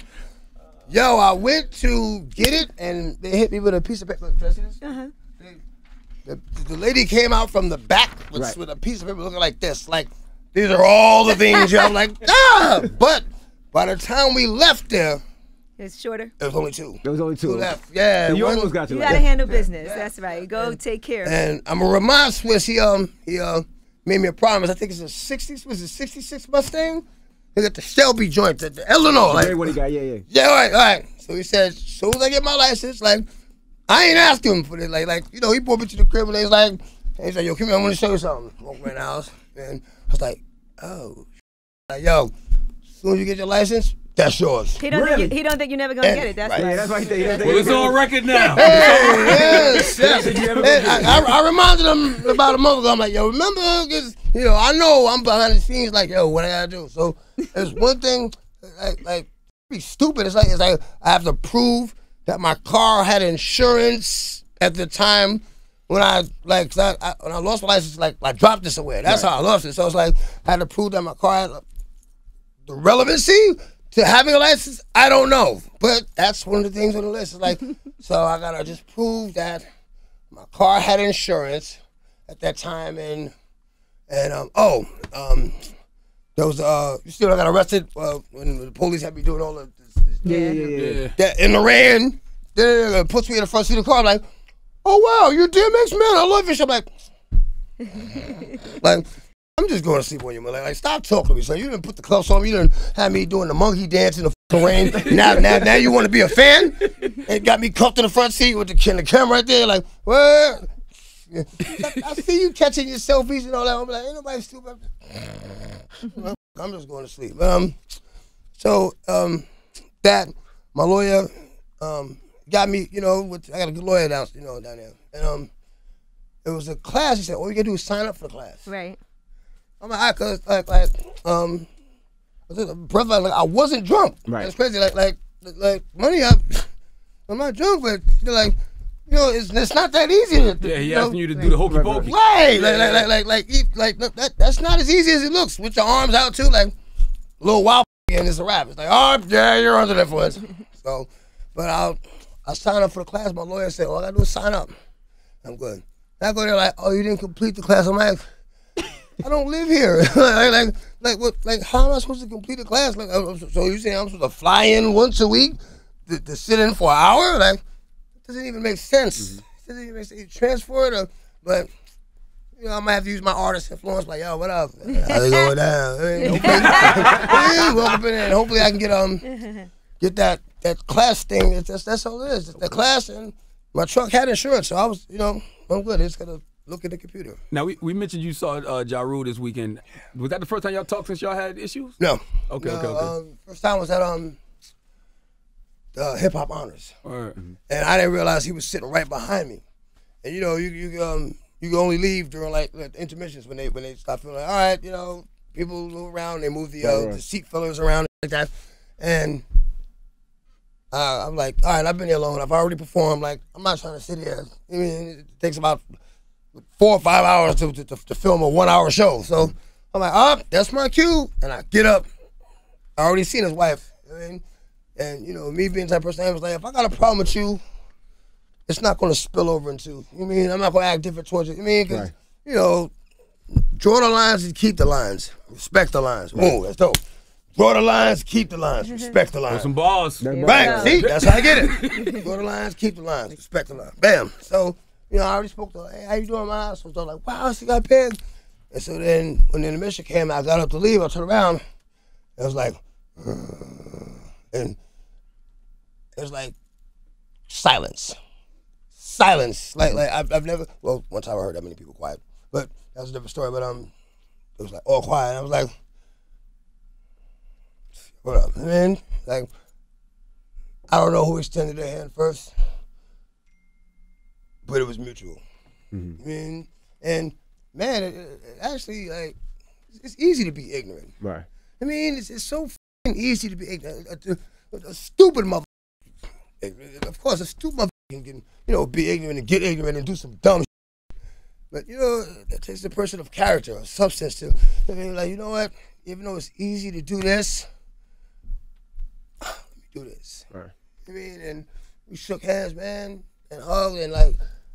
yo, I went to get it, and they hit me with a piece of paper. Can I see this? Uh-huh. They the, the lady came out from the back with, Right. with a piece of paper looking like this. Like, these are all the things. I'm like, ah! But by the time we left there, It's shorter. it was only two. There was only two. Two left. Yeah. So you one- almost got to You it. gotta handle business. That's right. Go take care. And I'm gonna remind Swiss, he um he uh made me a promise. I think it's a sixty, was it sixty-six Mustang? He got the Shelby joint, the, the Eleanor. Like, Hey, what he got? Yeah, yeah. yeah, all right, all right. So he said, as soon as I get my license, like, I ain't asking him for this. Like, like you know, he brought me to the crib and he's like, he's like, yo, come here, I want to show you something. Walk around the house, and I was like, oh, like, yo, as soon as you get your license, that's yours. He don't Really? think you, he don't think you're never gonna And- get it. That's right. right. Yeah, that's why he think. Well, it's on record now. Hey, yes, yes. Hey, I, I, I reminded him about a month ago. I'm like, yo, remember? Cause, you know, I know I'm behind the scenes. Like, yo, what I gotta do? So there's one thing, like, like, be stupid. It's like, it's like I have to prove that my car had insurance at the time when I like 'cause I, I, when I lost my license. Like, I dropped this away. That's Right. how I lost it. So it's like I had to prove that my car had the relevancy to having a license. I don't know, but that's one of the things on the list. It's like, so I gotta just prove that my car had insurance at that time, and and um oh um there was uh you see when I got arrested uh, when the police had me doing all of this, this Yeah, yeah, yeah. yeah. Yeah. that in the rain. Then it puts me in the front seat of the car. I'm like, oh wow, you're D M X man. I love you. So I'm like, like. I'm just going to sleep on you, man. Like, like, stop talking to me. So you didn't put the cuffs on me. You didn't have me doing the monkey dance in the f***ing rain. Now, now, now you want to be a fan? And got me cuffed in the front seat with the, the camera right there. Like, what? Yeah. I, I see you catching your selfies and all that. I'm like, ain't nobody stupid. I'm just going to sleep. Um, so um, that my lawyer um got me. You know, with, I got a good lawyer down, you know, down there. And um, it was a class. He said, all you gotta do is sign up for the class. Right. I'm like, I cause like like um, brother, like I wasn't drunk. Right. That's crazy. Like like like money. I, I'm not drunk, but you're like, you know, it's it's not that easy. To, Yeah, he you know, asking you to do the hokey Right, pokey. Right. Like like like like like, eat, like look, that that's not as easy as it looks. With your arms out too, like a little wild and it's a wrap. It's like, oh yeah, you're under the influence. So, but I I signed up for the class. My lawyer said, all I gotta do is sign up. I'm good. I go there like, oh, you didn't complete the class. I'm like, I don't live here. like, like, like, what? Like, how am I supposed to complete a class? Like, uh, so you saying I'm supposed to fly in once a week to, to sit in for an hour? Like, it doesn't even make sense. Mm-hmm. It doesn't even make sense. You transfer it, or, but you know, I might have to use my artist influence. Like, yo, what up? How's it going down? I mean, hopefully, yeah, walk up in there, and hopefully I can get um get that that class thing. It's, that's that's all it is. It's the class, and my truck had insurance, so I was, you know, I'm good. It's gonna. Look at the computer. Now, we, we mentioned you saw uh, Ja Rule this weekend. Was that the first time y'all talked since y'all had issues? No. Okay, no, okay, okay. Um, first time was at um the hip hop honors, All right. and I didn't realize he was sitting right behind me. And you know, you you um you can only leave during like the intermissions when they when they start feeling like, all right, you know, people move around, they move the uh, Right, right. the seat fillers around like that, and. Uh, I'm like, all right, I've been here long enough. I already performed. Like, I'm not trying to sit here. I mean, it takes about four or five hours to, to, to film a one-hour show. So I'm like, oh, that's my cue. And I get up. I already seen his wife. I mean, and, you know, me being the type of person, I was like, if I got a problem with you, it's not going to spill over into, you mean, I'm not going to act different towards you. You mean, because, Right. you know, draw the lines and keep the lines. Respect the lines. Ooh, that's dope. Draw the lines, keep the lines. Respect the lines. Some balls. That- Right, Yeah. see, that's how I get it. Draw the lines, keep the lines, respect the line. Bam. So, you know, I already spoke to her. Hey, how you doing, man? So I was like, wow, she got paid. And so then, when the intermission came, I got up to leave. I turned around. It was like, uh, and it was like silence, silence. Like, like I've, I've never. Well, one time I heard that many people quiet, but that was a different story. But um, it was like all quiet. And I was like, what up, man? Like, I don't know who extended their hand first, but it was mutual. Mm-hmm. I mean, and man, it, it actually, like, it's easy to be ignorant. Right. I mean, it's, it's so f***ing easy to be ignorant. A, a, a stupid mother, of course, a stupid mother can, you know, be ignorant and get ignorant and do some dumb shit. But, you know, that takes a person of character or substance to, I mean, like, you know what? Even though it's easy to do this, let me do this. Right. I mean, and we shook hands, man, and hugged, and like,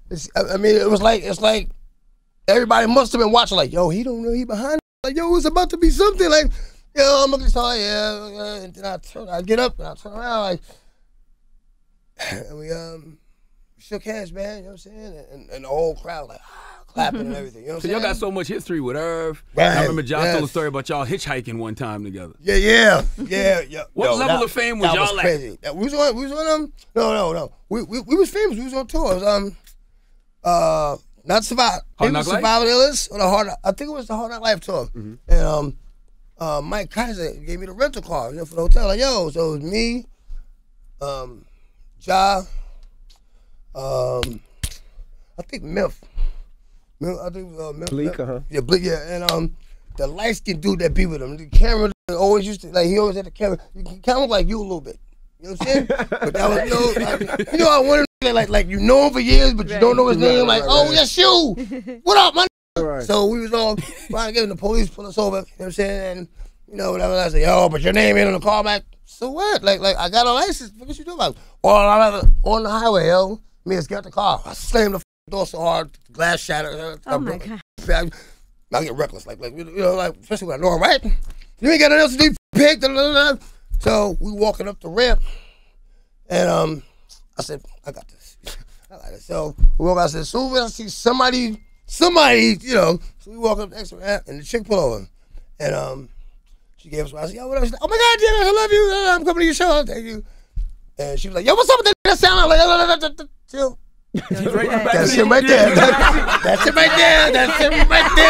it's, I, I mean, it was like it's like everybody must have been watching. Like, yo, he don't know he behind. Like, yo, it's about to be something. Like, yo, I'm looking so yeah, yeah. And then I turn, I get up and I turn around like, and we um shook hands, man. You know what I'm saying? And, and the whole crowd like ah, clapping and everything. You know what I'm So saying? y'all got so much history with Irv. Right, I remember John yes. told a story about y'all hitchhiking one time together. Yeah, yeah, yeah, yeah. What Yo, level that, of fame was that y'all was at? crazy. That- We was on, we was on um, no, no, no. We, we we was famous. We was on tour. It was, um, uh, not survive. Hard It Knock was Life? Survival Illness or the hard. I think it was the Hard Knock Life tour. Mm-hmm. And um, uh, Mike Kaiser gave me the rental car, you know, for the hotel. Like, yo, so it was me, um, Ja, um, I think Myth. Myth I think uh, Myth. Bleak, Myth. uh-huh. Yeah, Bleak. Yeah, and um, the light skinned dude that be with him. The camera always used to like he always had the camera. He kind of look like you a little bit. You know what I'm saying? But that was you know, like, you know I wanted to like like you know him for years, but you Right. don't know his Right, name. right, Like, right, oh, right. that's you. What up, man? Right. So we was all trying to get him. The police pull us over. You know what I'm saying? And you know whatever. I said, yo, but your name ain't on the car, man. So what? Like like I got a license. What you doing about? Or I'm on the highway, yo. Me just got the car. I slammed the door so hard, glass shattered. Oh my God. I, I get reckless, like, like you know, like especially when I know I'm right. You ain't got nothing else to do, pig. da, da, da, da. So we walking up the ramp, and um, I said, I got this. I got it. So we walk. I said, as soon as I see somebody, somebody, you know, so we walk up the extra ramp, and the chick pull over, and um, she gave us. I said, yo, what up? She said, oh my God, Jenna, I love you. I'm coming to your show. Thank you. And she was like, yo, what's up with that, that sound? Like, da, da, da, da, da, chill. That's it right there. That's, that's it right there. That's it right there,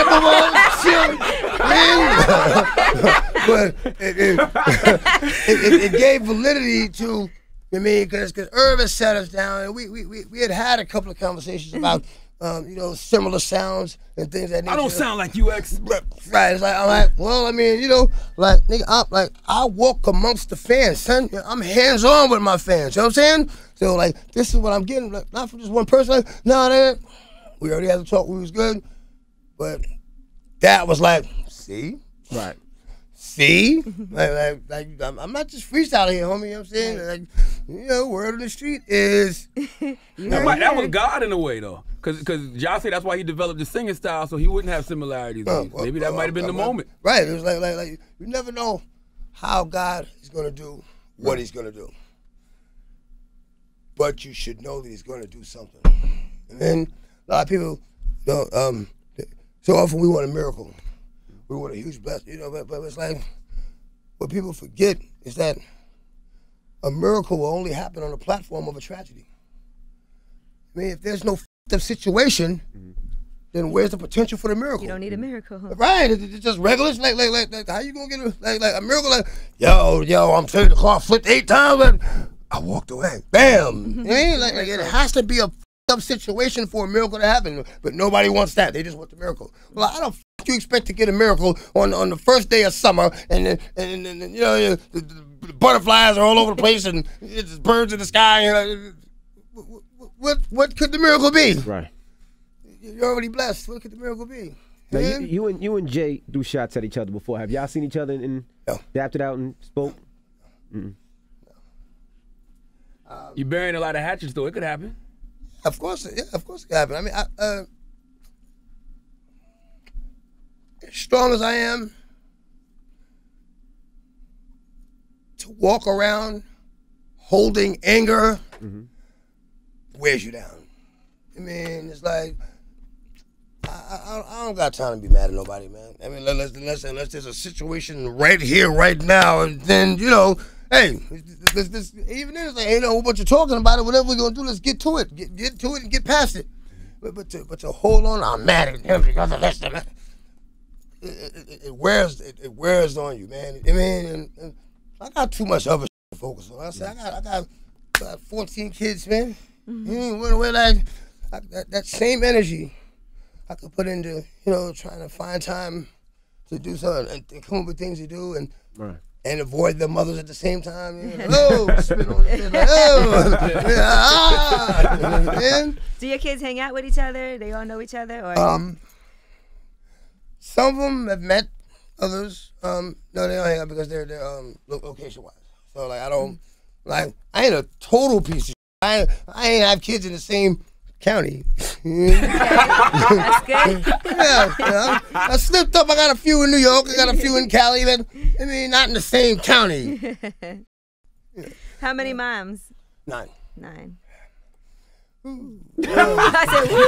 boo. But it, it, it, it gave validity to, I mean, because Irv had set us down, and we, we, we, we had had a couple of conversations about, um, you know, similar sounds and things that nature. I don't sound like U X. Right. It's like, I'm like, well, I mean, you know, like, nigga, I'm like, I walk amongst the fans, son. I'm hands on with my fans. You know what I'm saying? So, like, this is what I'm getting, like, not from just one person. Like, no, that we already had to talk. We was good. But that was like, see? Right. See? like, like, like, I'm, I'm not just freestyling here, homie. You know what I'm saying? Like, you know, word on the street is. That, might, that was God in a way, though. Because Josh said that's why he developed the singing style, so he wouldn't have similarities. Uh, Maybe that uh, might have been uh, the uh, moment. Right. It was like, like, like, you never know how God is going to do what Right. he's going to do. But you should know that he's going to do something. And then a lot of people, you know, um, so often we want a miracle. We want a huge blessing, you know, but, but it's like, what people forget is that a miracle will only happen on the platform of a tragedy. I mean, if there's no f***ed up situation, mm-hmm. then where's the potential for the miracle? You don't need a miracle. Right, it's it's just regular. Like, like, like, like, how you gonna get a, like, like a miracle? Like, yo, yo, I'm telling you, the car flipped eight times, and I walked away. Bam. You know what I mean? Like, like, it has to be a f***ed up situation for a miracle to happen, but nobody wants that. They just want the miracle. Well, how the f*** you expect to get a miracle on on the first day of summer, and then and, and, and you know the, the butterflies are all over the place, and it's birds in the sky. You know, what, what what could the miracle be? Right. You're already blessed. What could the miracle be? Now, Yeah? you, you and you and Jay do shots at each other before. Have y'all seen each other and No. dapped it out and spoke? Mm-mm. You burying a lot of hatchets, though. It could happen. Of course, yeah, of course it could happen. I mean, I, uh, as strong as I am, to walk around holding anger Mm-hmm. wears you down. I mean, it's like, I, I, I don't got time to be mad at nobody, man. I mean, unless, unless, unless there's a situation right here, right now, and then, you know, hey, this, this, even then, it's like, ain't no whole bunch of talking about it. Whatever we're going to do, let's get to it. Get, get to it and get past it. But, but, to, but to hold on, I'm mad at him because of this. It, it, it, wears, it, it wears on you, man. I mean, and, and I got too much other shit to focus on. I said, I got, I got, I got fourteen kids, man. Mm-hmm. You know, where, where like, I, that, that same energy I could put into, you know, trying to find time to do something and, and come up with things to do and Right. and avoid their mothers at the same time. You know, oh, spit on it, like, oh, yeah, ah, and, Do your kids hang out with each other? They all know each other? Or um, some of them have met others. Um, no, they don't hang out because they're they're um location wise. So like I don't like I ain't a total piece of shit. I I ain't have kids in the same county. That's good. Yeah, yeah. I, I slipped up. I got a few in New York. I got a few in Cali. But I mean, not in the same county. How many moms? Nine. Nine. I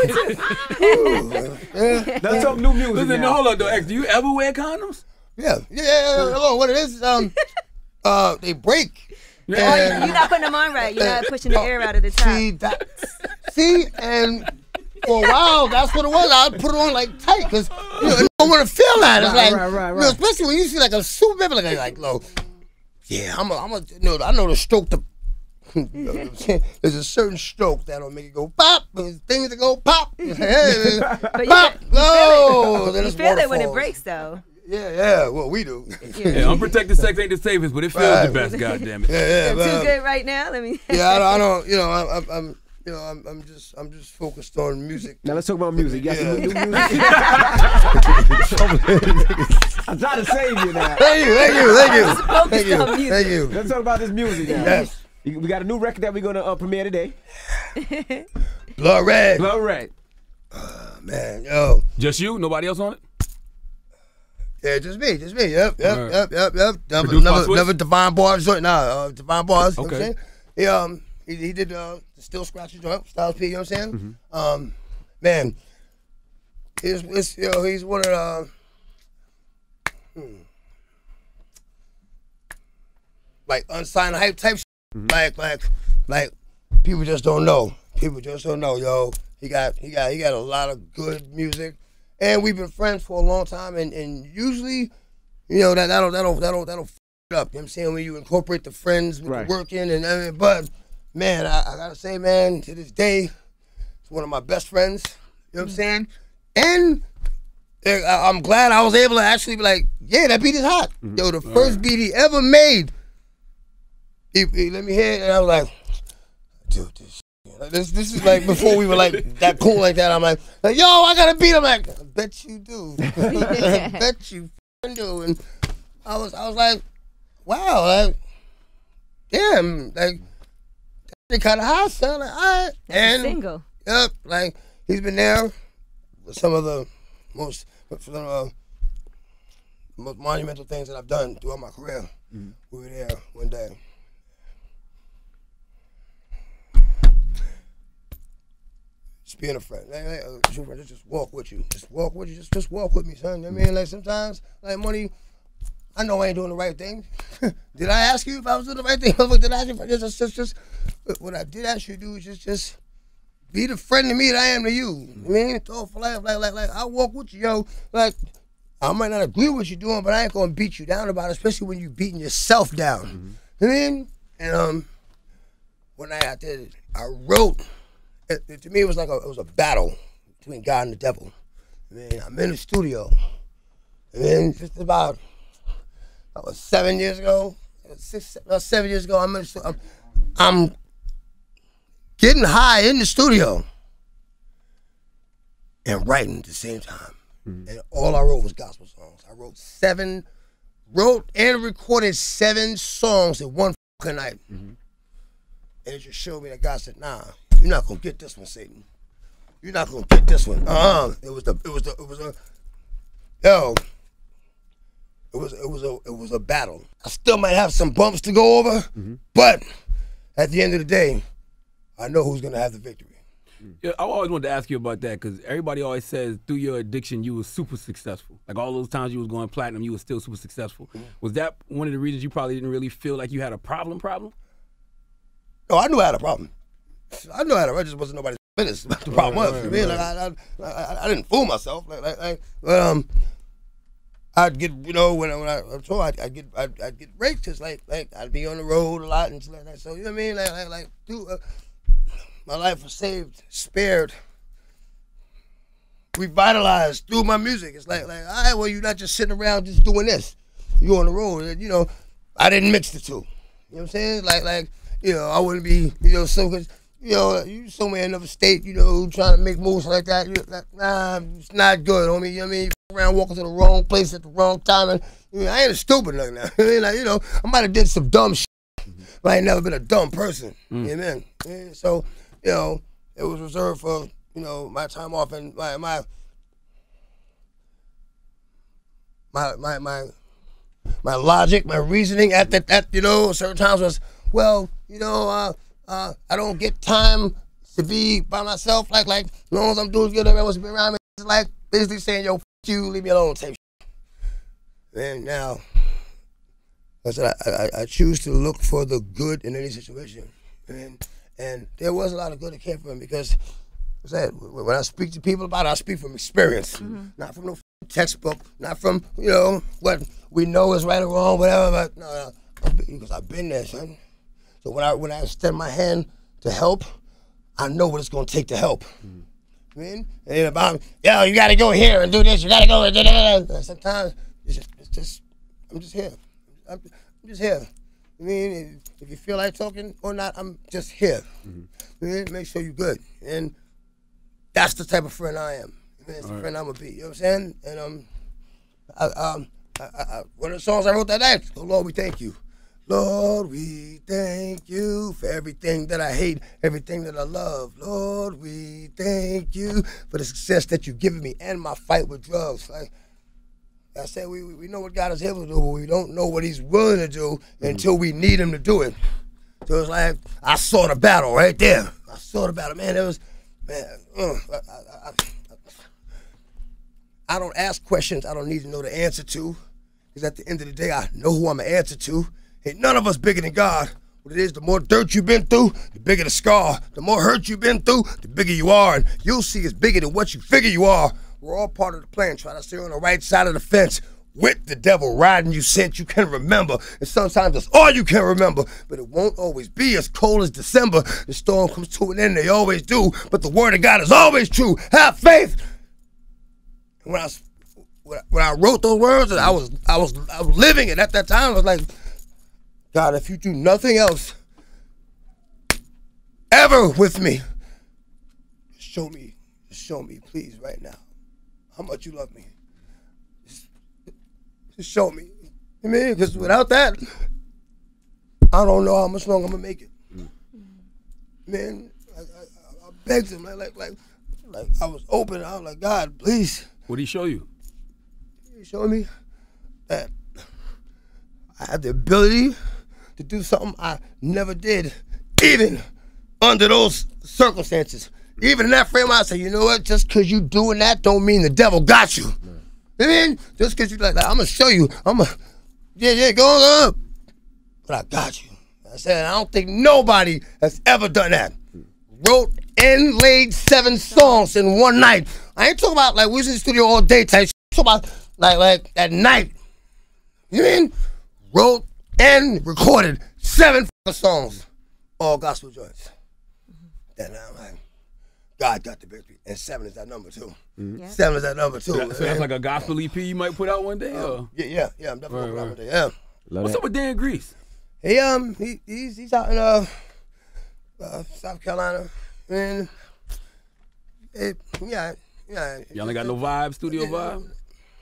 said, Let's talk new music. Listen, now. no, hold on, though. X, do you ever wear condoms? Yeah, yeah, yeah. Hold on, what it is? Um, uh, they break. Oh, you- you're not putting them on right. You're not pushing the air out of the top. See that? See, and for a while, that's what it was. I would put it on like tight because you know, I don't want to feel that. It's Right, like, right, right, you know, right. especially when you see like a super baby, like like, low. Yeah, I'm a, I'm a, you know, I know the stroke. The you know what I'm saying? There's a certain stroke that'll make it go pop. There's things that go pop. But you, Pop. feel- you No, feel then it, you it's feel it when it waterfalls. breaks, though. Yeah, yeah. Well, we do. Yeah, unprotected sex ain't the safest, but it feels Right. the best, goddamn it. Yeah, yeah. Too but, good right now. Let me. yeah, I don't, I don't. You know, I'm, I'm, I'm you know, I'm, I'm just, I'm just focused on music. Now let's talk about music. You got Yeah. some new music. I'm trying to save you now. Thank you, thank you, thank you, Focus thank you, on music. thank you. Let's talk about this music now. Yes, We got a new record that we're gonna uh, premiere today. Blood Red. Blood Red. Man, yo, Just you? Nobody else on it? yeah, just me, just me. Yep, yep, Alright. yep, yep, yep. Never, Produced by never, Swiss? never Divine Bars joint. Nah, uh, Divine Bars. You know what I'm Okay. saying? He um, he, he did uh, the Still Scratchy joint, Styles P. You know what I'm saying? Mm-hmm. Um, man, he's, he's, you know, he's one of the. Hmm, like unsigned hype type shit. Like, like, like, people just don't know. People just don't know, yo. He got, he got, he got a lot of good music, and we've been friends for a long time. And, and usually, you know, that that'll that'll that'll that'll f it up. You know what I'm saying? When you incorporate the friends with Right. the working and everything. But man, I, I gotta say, man, to this day, it's one of my best friends. You know what I'm saying? And eh, I, I'm glad I was able to actually be like, yeah, that beat is hot. Yo, the first beat he ever made. He, he let me hear it, and I was like, dude, this, like, this, this is like before we were like that cool like that. I'm like, like, yo, I got a beat. I'm like, I bet you do. I bet you f***ing do. And I was, I was like, wow, like, damn, like, that kind of hot, son. Like, all right. And Single. yep, like he's been there with some of the most, some of the most monumental things that I've done throughout my career. Mm-hmm. We were there one day. Just being a friend. Like, like, uh, just, just- just walk with you. Just walk with you. Just, just walk with me, son. You know what I mean? Like sometimes, like money, I know I ain't doing the right thing. Did I ask you if I was doing the right thing? Did I ask you if I just, just, just, what I did ask you to do is just, just be the friend to me that I am to you. I mean, throw for life, like, like, like, I walk with you, yo. Like, I might not agree with what you're doing, but I ain't gonna beat you down about it, especially when you beating yourself down. Mm-hmm. You know what I mean? And um, one night I did, I wrote. It, it, to me, it was like a, it was a battle between God and the devil. I mean, I'm in the studio. I mean, just about, that was seven years ago, six, no, seven years ago. I'm in, the, I'm, I'm getting high in the studio and writing at the same time. Mm-hmm. And all I wrote was gospel songs. I wrote seven, wrote and recorded seven songs in one fucking night. Mm-hmm. And it just showed me that God said, nah, you're not gonna get this one, Satan. You're not gonna get this one. Uh-uh. It was the, it was the, it was a, yo, it was, it was a, it was a battle. I still might have some bumps to go over, mm-hmm. but at the end of the day, I know who's gonna have the victory. Yeah, I always wanted to ask you about that because everybody always says through your addiction you were super successful. Like all those times you was going platinum, you were still super successful. Mm-hmm. Was that one of the reasons you probably didn't really feel like you had a problem problem? No, I knew I had a problem. I knew I had a problem. I just wasn't nobody's business. What the problem Right, was. right, I mean, right. like, I, I, I, I didn't fool myself. Like, like, like but um, I'd get, you know, when I, when I, I'm told I'd, I'd get, I'd, I'd get raped, just like, like I'd be on the road a lot and stuff like that. So you know what I mean? Like, like, like, dude, uh, my life was saved, spared, revitalized through my music. It's like, like, all right, well, you're not just sitting around just doing this. You on the road, and, you know. I didn't mix the two. You know what I'm saying? Like, like, you know, I wouldn't be, you know, so, cause, you know, you somewhere in another state, you know, trying to make moves like that. You like, nah, it's not good, homie. You know what I mean? You around walking to the wrong place at the wrong time, and you know, I ain't a stupid like now. I mean, like, you know, I might have did some dumb shit, but I ain't never been a dumb person. Mm. You know what I mean? Yeah, so, you know, it was reserved for you know, my time off and my my my my my, my logic, my reasoning at that that you know certain times was, well, you know, uh, uh, I don't get time to be by myself. Like like as long as I'm doing good, everyone wants to be around me. It's like basically saying, yo, f you, leave me alone, type shit. And now, I said I, I I choose to look for the good in any situation, and and there was a lot of good that came from it because. I said, when I speak to people about it, I speak from experience, mm-hmm. not from no textbook, not from, you know, what we know is right or wrong, whatever, but no, no, because I've been there, son. So when I when I extend my hand to help, I know what it's going to take to help. Mm-hmm. I mean, and about, yo, you got to go here and do this, you got to go and do that. And sometimes it's just, it's just, I'm just here. I'm, I'm just here. I mean, if, if you feel like talking or not, I'm just here. Mm-hmm. I mean, make sure you're good. And that's the type of friend I am. That's the right. friend I'm gonna be. You know what I'm saying? And um, I, um, I, I, one of the songs I wrote that night, oh Lord, we thank you. Lord, we thank you for everything that I hate, everything that I love. Lord, we thank you for the success that you've given me and my fight with drugs. Like I said, we we know what God is able to do, but we don't know what He's willing to do mm-hmm. until we need Him to do it. So it's like I saw the battle right there. I saw the battle, man. It was. Man, uh, I, I, I, I don't ask questions I don't need to know the answer to, because at the end of the day, I know who I'm going to answer to. Ain't none of us bigger than God. What it is, the more dirt you've been through, the bigger the scar. The more hurt you've been through, the bigger you are. And you'll see it's bigger than what you figure you are. We're all part of the plan, trying to stay on the right side of the fence with the devil riding you since you can remember. And sometimes that's all you can remember. But it won't always be as cold as December. The storm comes to an end, they always do. But the word of God is always true. Have faith. When I, when I wrote those words, I was, I was, I was living it at that time. I was like, God, if you do nothing else ever with me, show me, show me, please, right now, how much you love me. Show me. I mean, because without that, I don't know how much longer I'm gonna make it. Mm. Man, I, I, I begged him like, like, like, like I was open. I was like, God, please. What did He show you? He showed me that I have the ability to do something I never did, even under those circumstances. Even in that frame, I said, you know what? Just because you doing that don't mean the devil got you. Mm. I mean, just because you're like, like, I'm going to show you. I'm going to, yeah, yeah, go on, up. But I got you. I said, I don't think nobody has ever done that. Wrote and laid seven songs in one night. I ain't talking about, like, we was in the studio all day type shit. I'm talking about, like, like, at night. You mean? Wrote and recorded seven songs. All gospel joints. And I'm like, God got the victory. And seven is that number, too. Mm-hmm. Yep. Seven is that number, too. So, so that's like a gospel E P you might put out one day? Uh, or? Yeah, yeah, yeah. I'm definitely right, putting right. out one day, yeah. Love What's that. Up with Dan Grease? He, um, he, he's, he's out in uh, uh, South Carolina. And, it, yeah, yeah. Y'all ain't got no vibe, studio yeah, vibe?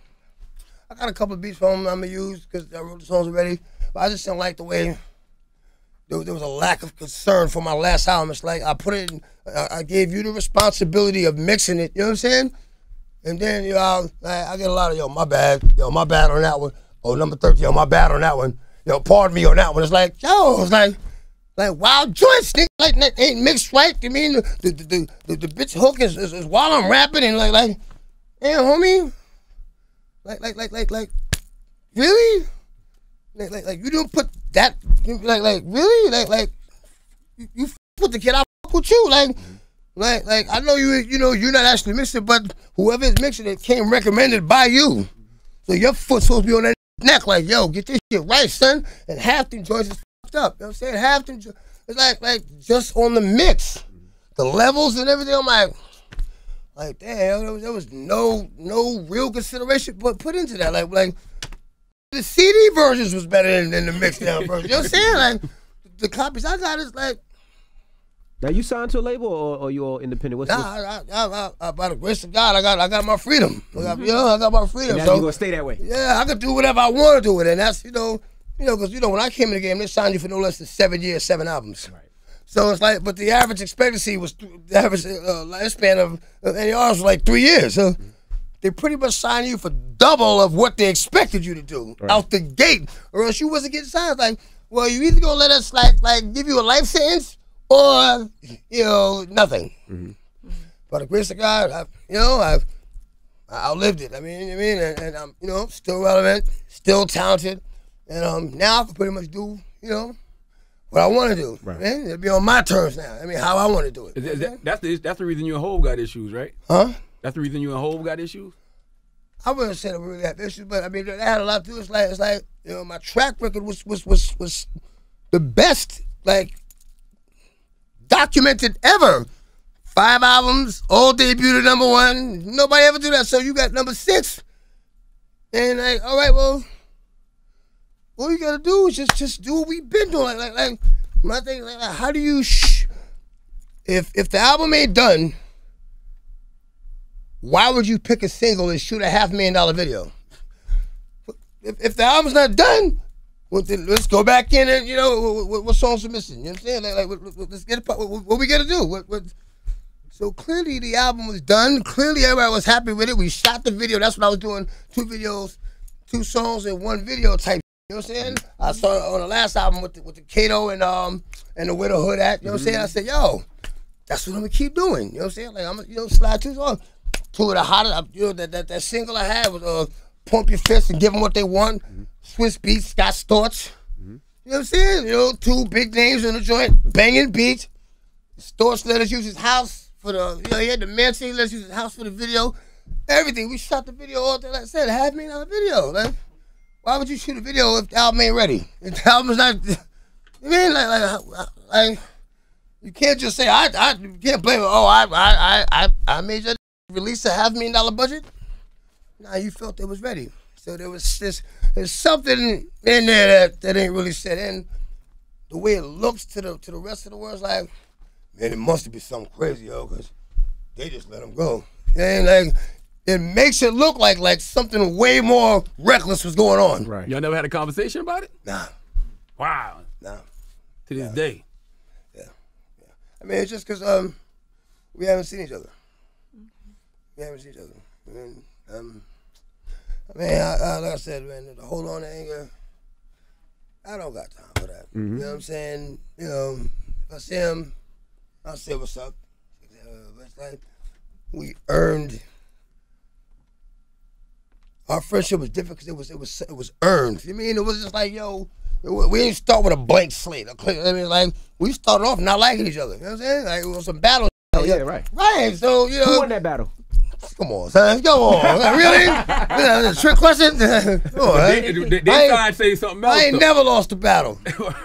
I got a couple of beats from him I'm going to use because I wrote the songs already. But I just don't like the way there, there was a lack of concern for my last album. It's like I put it in, I, I gave you the responsibility of mixing it, you know what I'm saying? And then, you know, I, I get a lot of, yo, my bad, yo, my bad on that one. Oh, number thirty, yo, my bad on that one. Yo, pardon me on that one. It's like, yo, it's like, like wild joints, nigga, like that ain't mixed right. I mean, the the the, the, the bitch hook is, is, is while I'm rapping and like, like, damn, homie, like, like, like, like, like, really? Like, like, like, you didn't put that, like, like, really? Like, like, you, you put the kid out with you, like, like, like, I know you, you know, you're not actually mixing, but whoever is mixing it came recommended by you. So your foot's supposed to be on that neck, like, yo, get this shit right, son. And half them joints is fucked up. You know what I'm saying? Half them, jo- it's like, like, just on the mix, the levels and everything. I'm like, like, damn, there was, there was no, no real consideration put put into that. Like, like, the C D versions was better than, than the mix down version. You know what I'm saying? Like, the copies I got is like. Now you signed to a label or, or you all independent? What's, nah, what's... I, I, I, I, by the grace of God, I got, I got my freedom. I got, mm-hmm. you know, I got my freedom. And now so you gonna stay that way? Yeah, I could do whatever I want to do with it, and that's, you know, you know, because you know when I came in the game, they signed you for no less than seven years, seven albums. Right. So it's like, but the average expectancy was th- the average uh, lifespan of, of any artist was like three years. So they pretty much signed you for double of what they expected you to do Right. out the gate, or else you wasn't getting signed. Like, well, you either gonna let us like like give you a life sentence or you know nothing. Mm-hmm. By the grace of God, I, you know I've I outlived it. I mean, I mean, and, and I'm you know still relevant, still talented, and um now I can pretty much do you know. What I want to do, Right. man. It'll be on my terms now. I mean, how I want to do it. Is that, is that, that's the that's the reason you and Hov got issues, right? Huh? That's the reason you and Hov got issues. I wouldn't say that we really have issues, but I mean, that had a lot to do. It's like, it's like, you know, my track record was was was was the best, like, documented ever. Five albums, all debuted at number one. Nobody ever do that. So you got number six, and like, all right, well. All you gotta do is just just do what we've been doing. Like like, like my thing, like, like how do you sh- if if the album ain't done, why would you pick a single and shoot a half million dollar video? If if the album's not done, well, then let's go back in and you know what, what, what songs are missing. You know what I'm saying? Like, like what, what, let's get it. What, what we gotta do? What, what, so clearly the album was done. Clearly everybody was happy with it. We shot the video. That's what I was doing. Two videos, two songs in one video type. You know what I'm saying? I saw it on the last album with the, with the Kato and um and the Widowhood Act. You know what I'm saying? I said, yo, that's what I'm gonna keep doing. You know what I'm saying? Like I'm gonna you know slide two songs. Two of the hottest. You know that that, that single I had was uh Pump Your Fist and Give Them What They Want. Mm-hmm. Swiss Beats, Scott Storch. Mm-hmm. You know what I'm saying? You know, two big names in the joint, banging beats. Storch let us use his house for the you know he had the mansion. He let us use his house for the video. Everything. We shot the video all day. Like I said, a half million dollar video. Like. Why would you shoot a video if the album ain't ready? If the album's not, I mean, like, like, like, you can't just say I, I, you can't blame it. Oh, I, I, I, I made you release a half million dollar budget. Nah, you felt it was ready. So there was this, there's something in there that, that ain't really set in. The way it looks to the to the rest of the world is like, man, it must be something crazy, yo, because they just let him go. And like. It makes it look like like something way more reckless was going on. Right. Y'all never had a conversation about it? Nah. Wow. Nah. To this Yeah. day. Yeah. Yeah. I mean, it's just because um, we haven't seen each other. We haven't seen each other. I mean, um, I mean, I, I, like I said, man, the hold on to anger, I don't got time for that. Mm-hmm. You know what I'm saying? You know, if I see him, I'll say what's up. Uh, but it's like we earned. Our friendship was different because it was it was it was earned. You mean it was just like yo, we didn't start with a blank slate. I mean, like we started off not liking each other. You know what I'm saying? Like it was some battle. Oh yeah, right. Right. So you know, Who won that battle? come on, son. Come on. Really? Yeah, trick question? Come on, They, they, they tried to say something else. I ain't though. never lost a battle.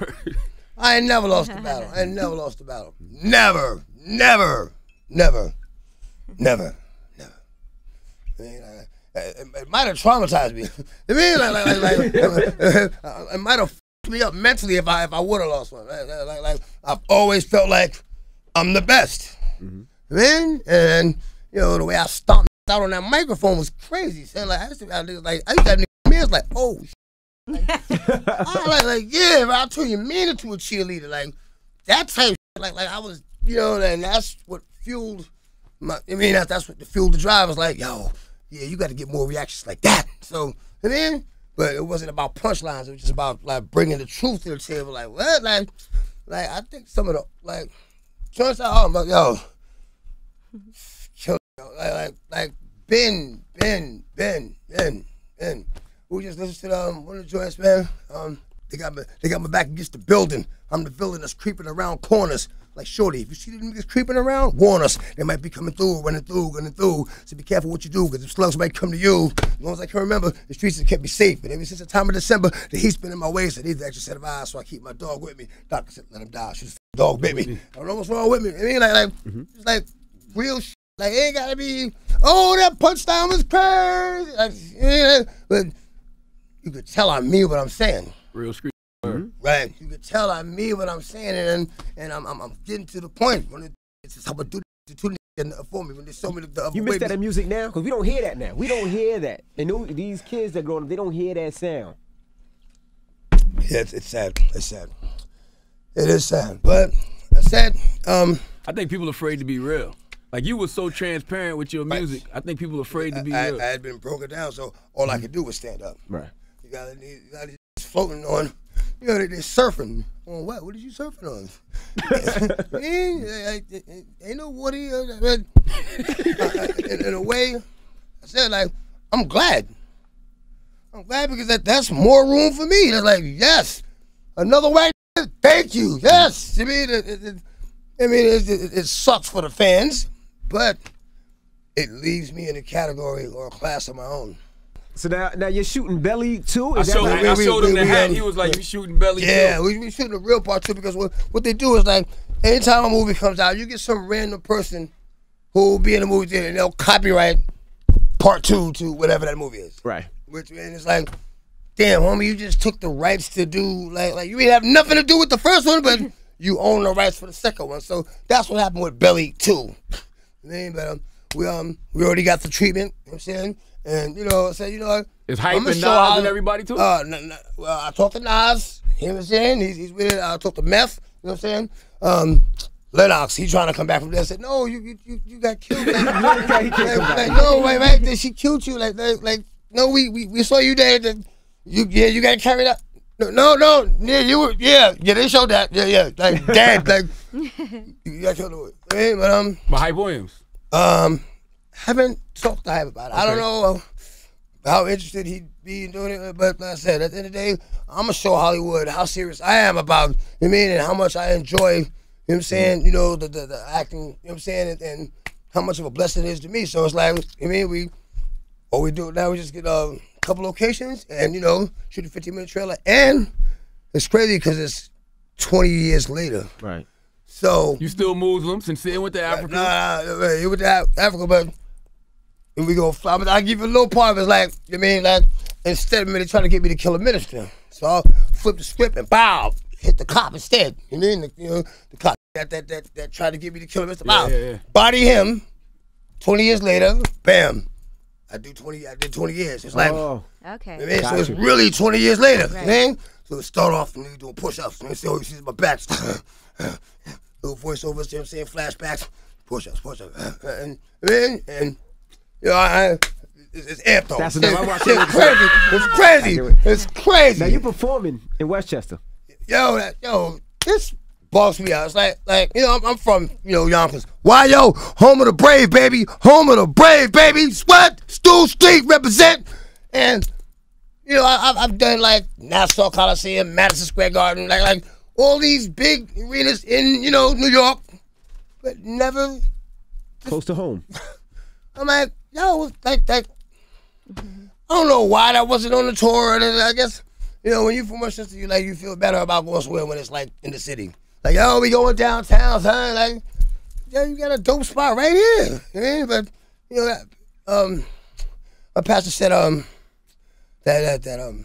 I ain't never lost a battle. I ain't never lost a battle. Never, never, never, never, never. I mean, I, It, it might have traumatized me. I mean, like, like, like, like it might have f***ed me up mentally if I if I would have lost one. Like, like, like, I've always felt like I'm the best. Mm-hmm. I mean, and you know the way I stomped out on that microphone was crazy. Saying like I used to, I, like I used to have niggas like, oh, like, I like, like yeah, I'll turn your man into a cheerleader, like that type. Of shit. Like, like I was, you know, and that's what fueled my. I mean, that, that's what fueled the drive. Was like, yo. Yeah, you got to get more reactions like that. So, I mean, but it wasn't about punchlines. It was just about like bringing the truth to the table. Like what? Like, like I think some of the like, joints out. I'm like, yo, kill, like, like, like Ben, Ben, Ben, Ben, Ben. We just listened to um, one of the joints, man. Um, they got me, they got my back against the building. I'm the villain that's creeping around corners. Like, shorty, if you see the niggas creeping around, warn us. They might be coming through, running through, running through. So be careful what you do, because the slugs might come to you. As long as I can remember, the streets have kept me safe. And ever since the time of December, the heat's been in my way, so I need the extra set of eyes, so I keep my dog with me. Doctor said, let him die. She's a dog bit me. I don't know what's wrong with me. I mean, like, like mm-hmm. It's like real shit. Like, it ain't gotta be, oh, that punchline was crazy. Like, yeah, but you could tell I mean what I'm saying. Real street. Mm-hmm. Right, you can tell I mean what I'm saying, and and I'm I'm, I'm getting to the point. When it, it's just how I do the two niggas for me when they show me the, the other You miss that in music now? Because we don't hear that now. We don't hear that. And these kids that growing up, they don't hear that sound. Yeah, it's, it's sad. It's sad. It is sad. But that's said, um, I think people are afraid to be real. Like you were so transparent with your music. I think people are afraid to be I, real. I, I had been broken down, so all I could do was stand up. Right. You got you got these floating on. You know, they, they're surfing on what? What are you surfing on? ain't, ain't, ain't no water here. in, in a way, I said like, I'm glad. I'm glad because that, that's more room for me. They're like, yes, another white. Thank you. Yes. I mean, it, it, it, I mean, it, it, it sucks for the fans, but it leaves me in a category or a class of my own. So now, now you're shooting Belly too? I Is showed, that I, I we- showed we- him the we, hat. um, He was like, "You shooting belly?" Yeah, too. we, we shooting the real part too because what, what they do is like, anytime a movie comes out, you get some random person who will be in the movie theater and they'll copyright part two to whatever that movie is. right? Which and it's like, damn, homie, you just took the rights to do like like you didn't have nothing to do with the first one, but you own the rights for the second one. So that's what happened with Belly two. I mean, but um, we um we already got the treatment. You know what I'm saying, and you know, I said, you know, what, Is Hype I'ma and show Nas how- and everybody too? Uh, n- n- well, I talked to Nas. You know what I'm saying? He's, he's with it. I talked to Meth. You know what I'm saying? Um, Lennox, he trying to come back from there. I said, no, you you you, you got killed. Like, like, like, no, right, right. Then she killed you. Like, like, like no, we, we we saw you there. That you yeah, you got carried out. No, no, no. Yeah, you were. Yeah, yeah. They showed that. Yeah, yeah. Like dead. Like you got killed. Hey, but um, But Hype Williams. um, haven't talked to him about it. I don't Okay. know how interested he'd be in doing it, but like I said, at the end of the day, I'm gonna show Hollywood how serious I am about, you know what I mean, and how much I enjoy, you know what I'm saying, you know, the the, the acting, you know what I'm saying, and, and how much of a blessing it is to me. So it's like, you know what I mean, we, what we do now, we just get a couple locations and, you know, shoot a fifteen minute trailer. And it's crazy because it's twenty years later. Right. So, You still Muslims and sitting with the Africans? Nah, nah, nah, you with that Africa, but and we go. I mean, I give you a little part of it, like you mean, like instead of me, they trying to get me to kill a minister, so I'll flip the script and bow, hit the cop instead. You mean, the, you know, the cop that that that that tried to get me to kill a minister, bow, Yeah, yeah, yeah. body him. Twenty years later, bam, I do twenty. I did twenty years. It's like, Oh, Okay. you mean, so it's Gotcha. really twenty years later, Right. man. So it start off and you doing push-ups, and they say, oh, you see my back. Little voiceovers, you know what I'm saying, flashbacks, push-ups, push-ups, and and and you know, I, I it's, it's amped though. That's It's, enough. I watched it's it. crazy. It's crazy. I do it. It's crazy. now you performing in Westchester. yo, that, yo, this boss me out. It's like, like you know, I'm, I'm from, you know, Yonkers. Why, yo, home of the brave, baby. Home of the brave, baby. What? Stool Street represent. And, you know, I, I've- I've done, like, Nassau Coliseum, Madison Square Garden, like, like all these big arenas in, you know, New York. But never, Close to home. I'm like, yo, like, like, I don't know why that wasn't on the tour. And I guess, you know, when you from Westchester, you like you feel better about going somewhere when it's like in the city. Like, yo, we going downtown, son. Like, yeah, you got a dope spot right here. You know, but you know that um, my pastor said um that that that um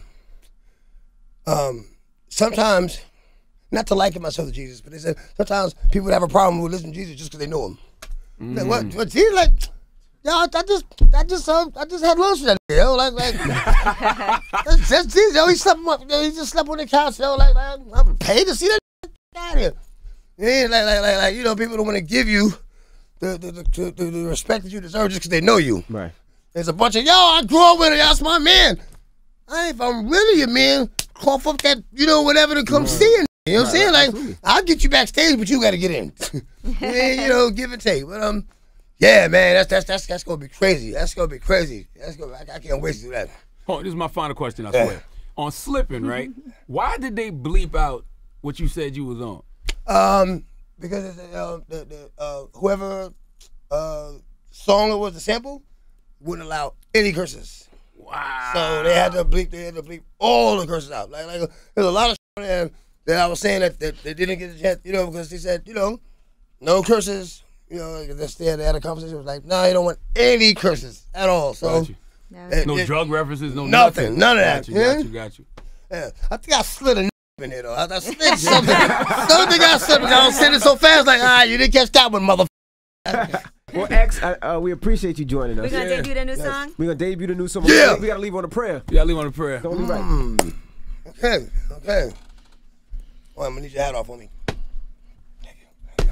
um sometimes not to liken myself to Jesus, but they said sometimes people would have a problem with listening to Jesus just because they know him. Like, what? What? Jesus? Like, yo, I, I just, I just, uh, I just had lunch with that nigga, yo. Like, like, that's, that's Jesus. Yo, he slept, on, yo, he just slept on the couch, yo. Like, like I'm paid to see that nigga out here. Yeah, like, like, like, like, you know, people don't want to give you the the, the, the the respect that you deserve just because they know you. Right. There's a bunch of, yo, I grew up with it. That's my man. I, if I'm really your man, cough up that, you know, whatever to come see him. You know what I'm saying? Like, absolutely. I'll get you backstage, but you got to get in. Yeah, you know, give and take. But um, yeah, man, that's that's that's that's gonna be crazy. That's gonna be crazy. That's gonna. I, I can't wait to do that. Oh, this is my final question, I Yeah. swear. On Slippin', right? Why did they bleep out what you said you was on? Um, because it's, uh, the the uh, whoever uh song it was, the sample, wouldn't allow any curses. Wow. So they had to bleep. They had to bleep all the curses out. Like like there's a lot of shit there that I was saying that, that they didn't get a chance. You know, because they said, you know, no curses. You know, they had, they had a conversation. It was like, no, they don't want any curses at all. So Got you. No. it- No it- drug references, no Nothing, nothing. none of that. Got you, got Yeah? you, got you. yeah, I think I slid a n- in here though. I, I slid something. something I slid. I don't say it so fast. Like, ah, you didn't catch that one, mother. Well, X, uh, uh, we appreciate you joining us. We're gonna Yeah. debut the new song. We're gonna debut the new song. Yeah. We gotta leave on a prayer. Yeah, I leave on a prayer. Don't be right. Okay, okay. Well, I'm gonna need your hat off on me. Thank you.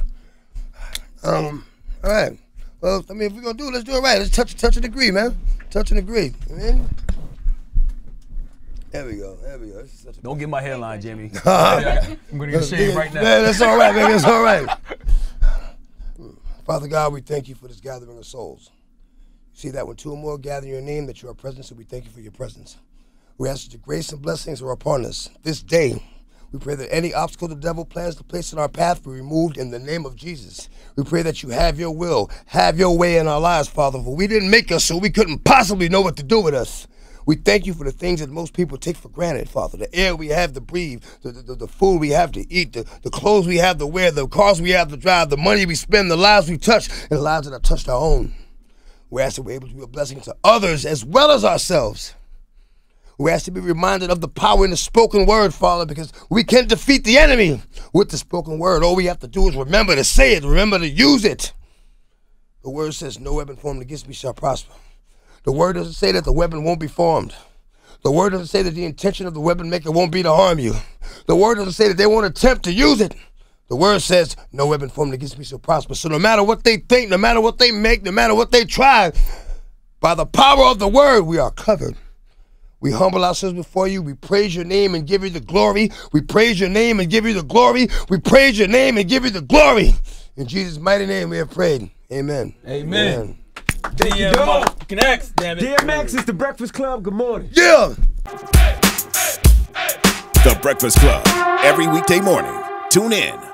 Um, all right. Well, I mean, if we're gonna do it, let's do it right. Let's touch, touch and agree, man. Touch and agree. You mean? There we go. There we go. Such a Don't get my hairline, Jimmy. I'm gonna get a shave right now. Yeah, that's all right, baby. That's all right. Father God, we thank you for this gathering of souls. See that when two or more gather in your name, that you are present, so we thank you for your presence. We ask that your grace and blessings are upon us this day. We pray that any obstacle the devil plans to place in our path be removed in the name of Jesus. We pray that you have your will, have your way in our lives, Father, for we didn't make us, so we couldn't possibly know what to do with us. We thank you for the things that most people take for granted, Father. The air we have to breathe, the, the, the food we have to eat, the, the clothes we have to wear, the cars we have to drive, the money we spend, the lives we touch, and the lives that have touched our own. We ask that we're able to be a blessing to others as well as ourselves. We ask to be reminded of the power in the spoken word, Father, because we can defeat the enemy with the spoken word. All we have to do is remember to say it, remember to use it. The word says, no weapon formed against me shall prosper. The word doesn't say that the weapon won't be formed. The word doesn't say that the intention of the weapon maker won't be to harm you. The word doesn't say that they won't attempt to use it. The word says, no weapon formed against me shall prosper. So no matter what they think, no matter what they make, no matter what they try, by the power of the word, we are covered. We humble ourselves before you. We praise your name and give you the glory. We praise your name and give you the glory. We praise your name and give you the glory. In Jesus' mighty name we have prayed. Amen. Amen. Amen. D M X, damn it. D M X is the Breakfast Club. Good morning. Yeah. The Breakfast Club. Every weekday morning. Tune in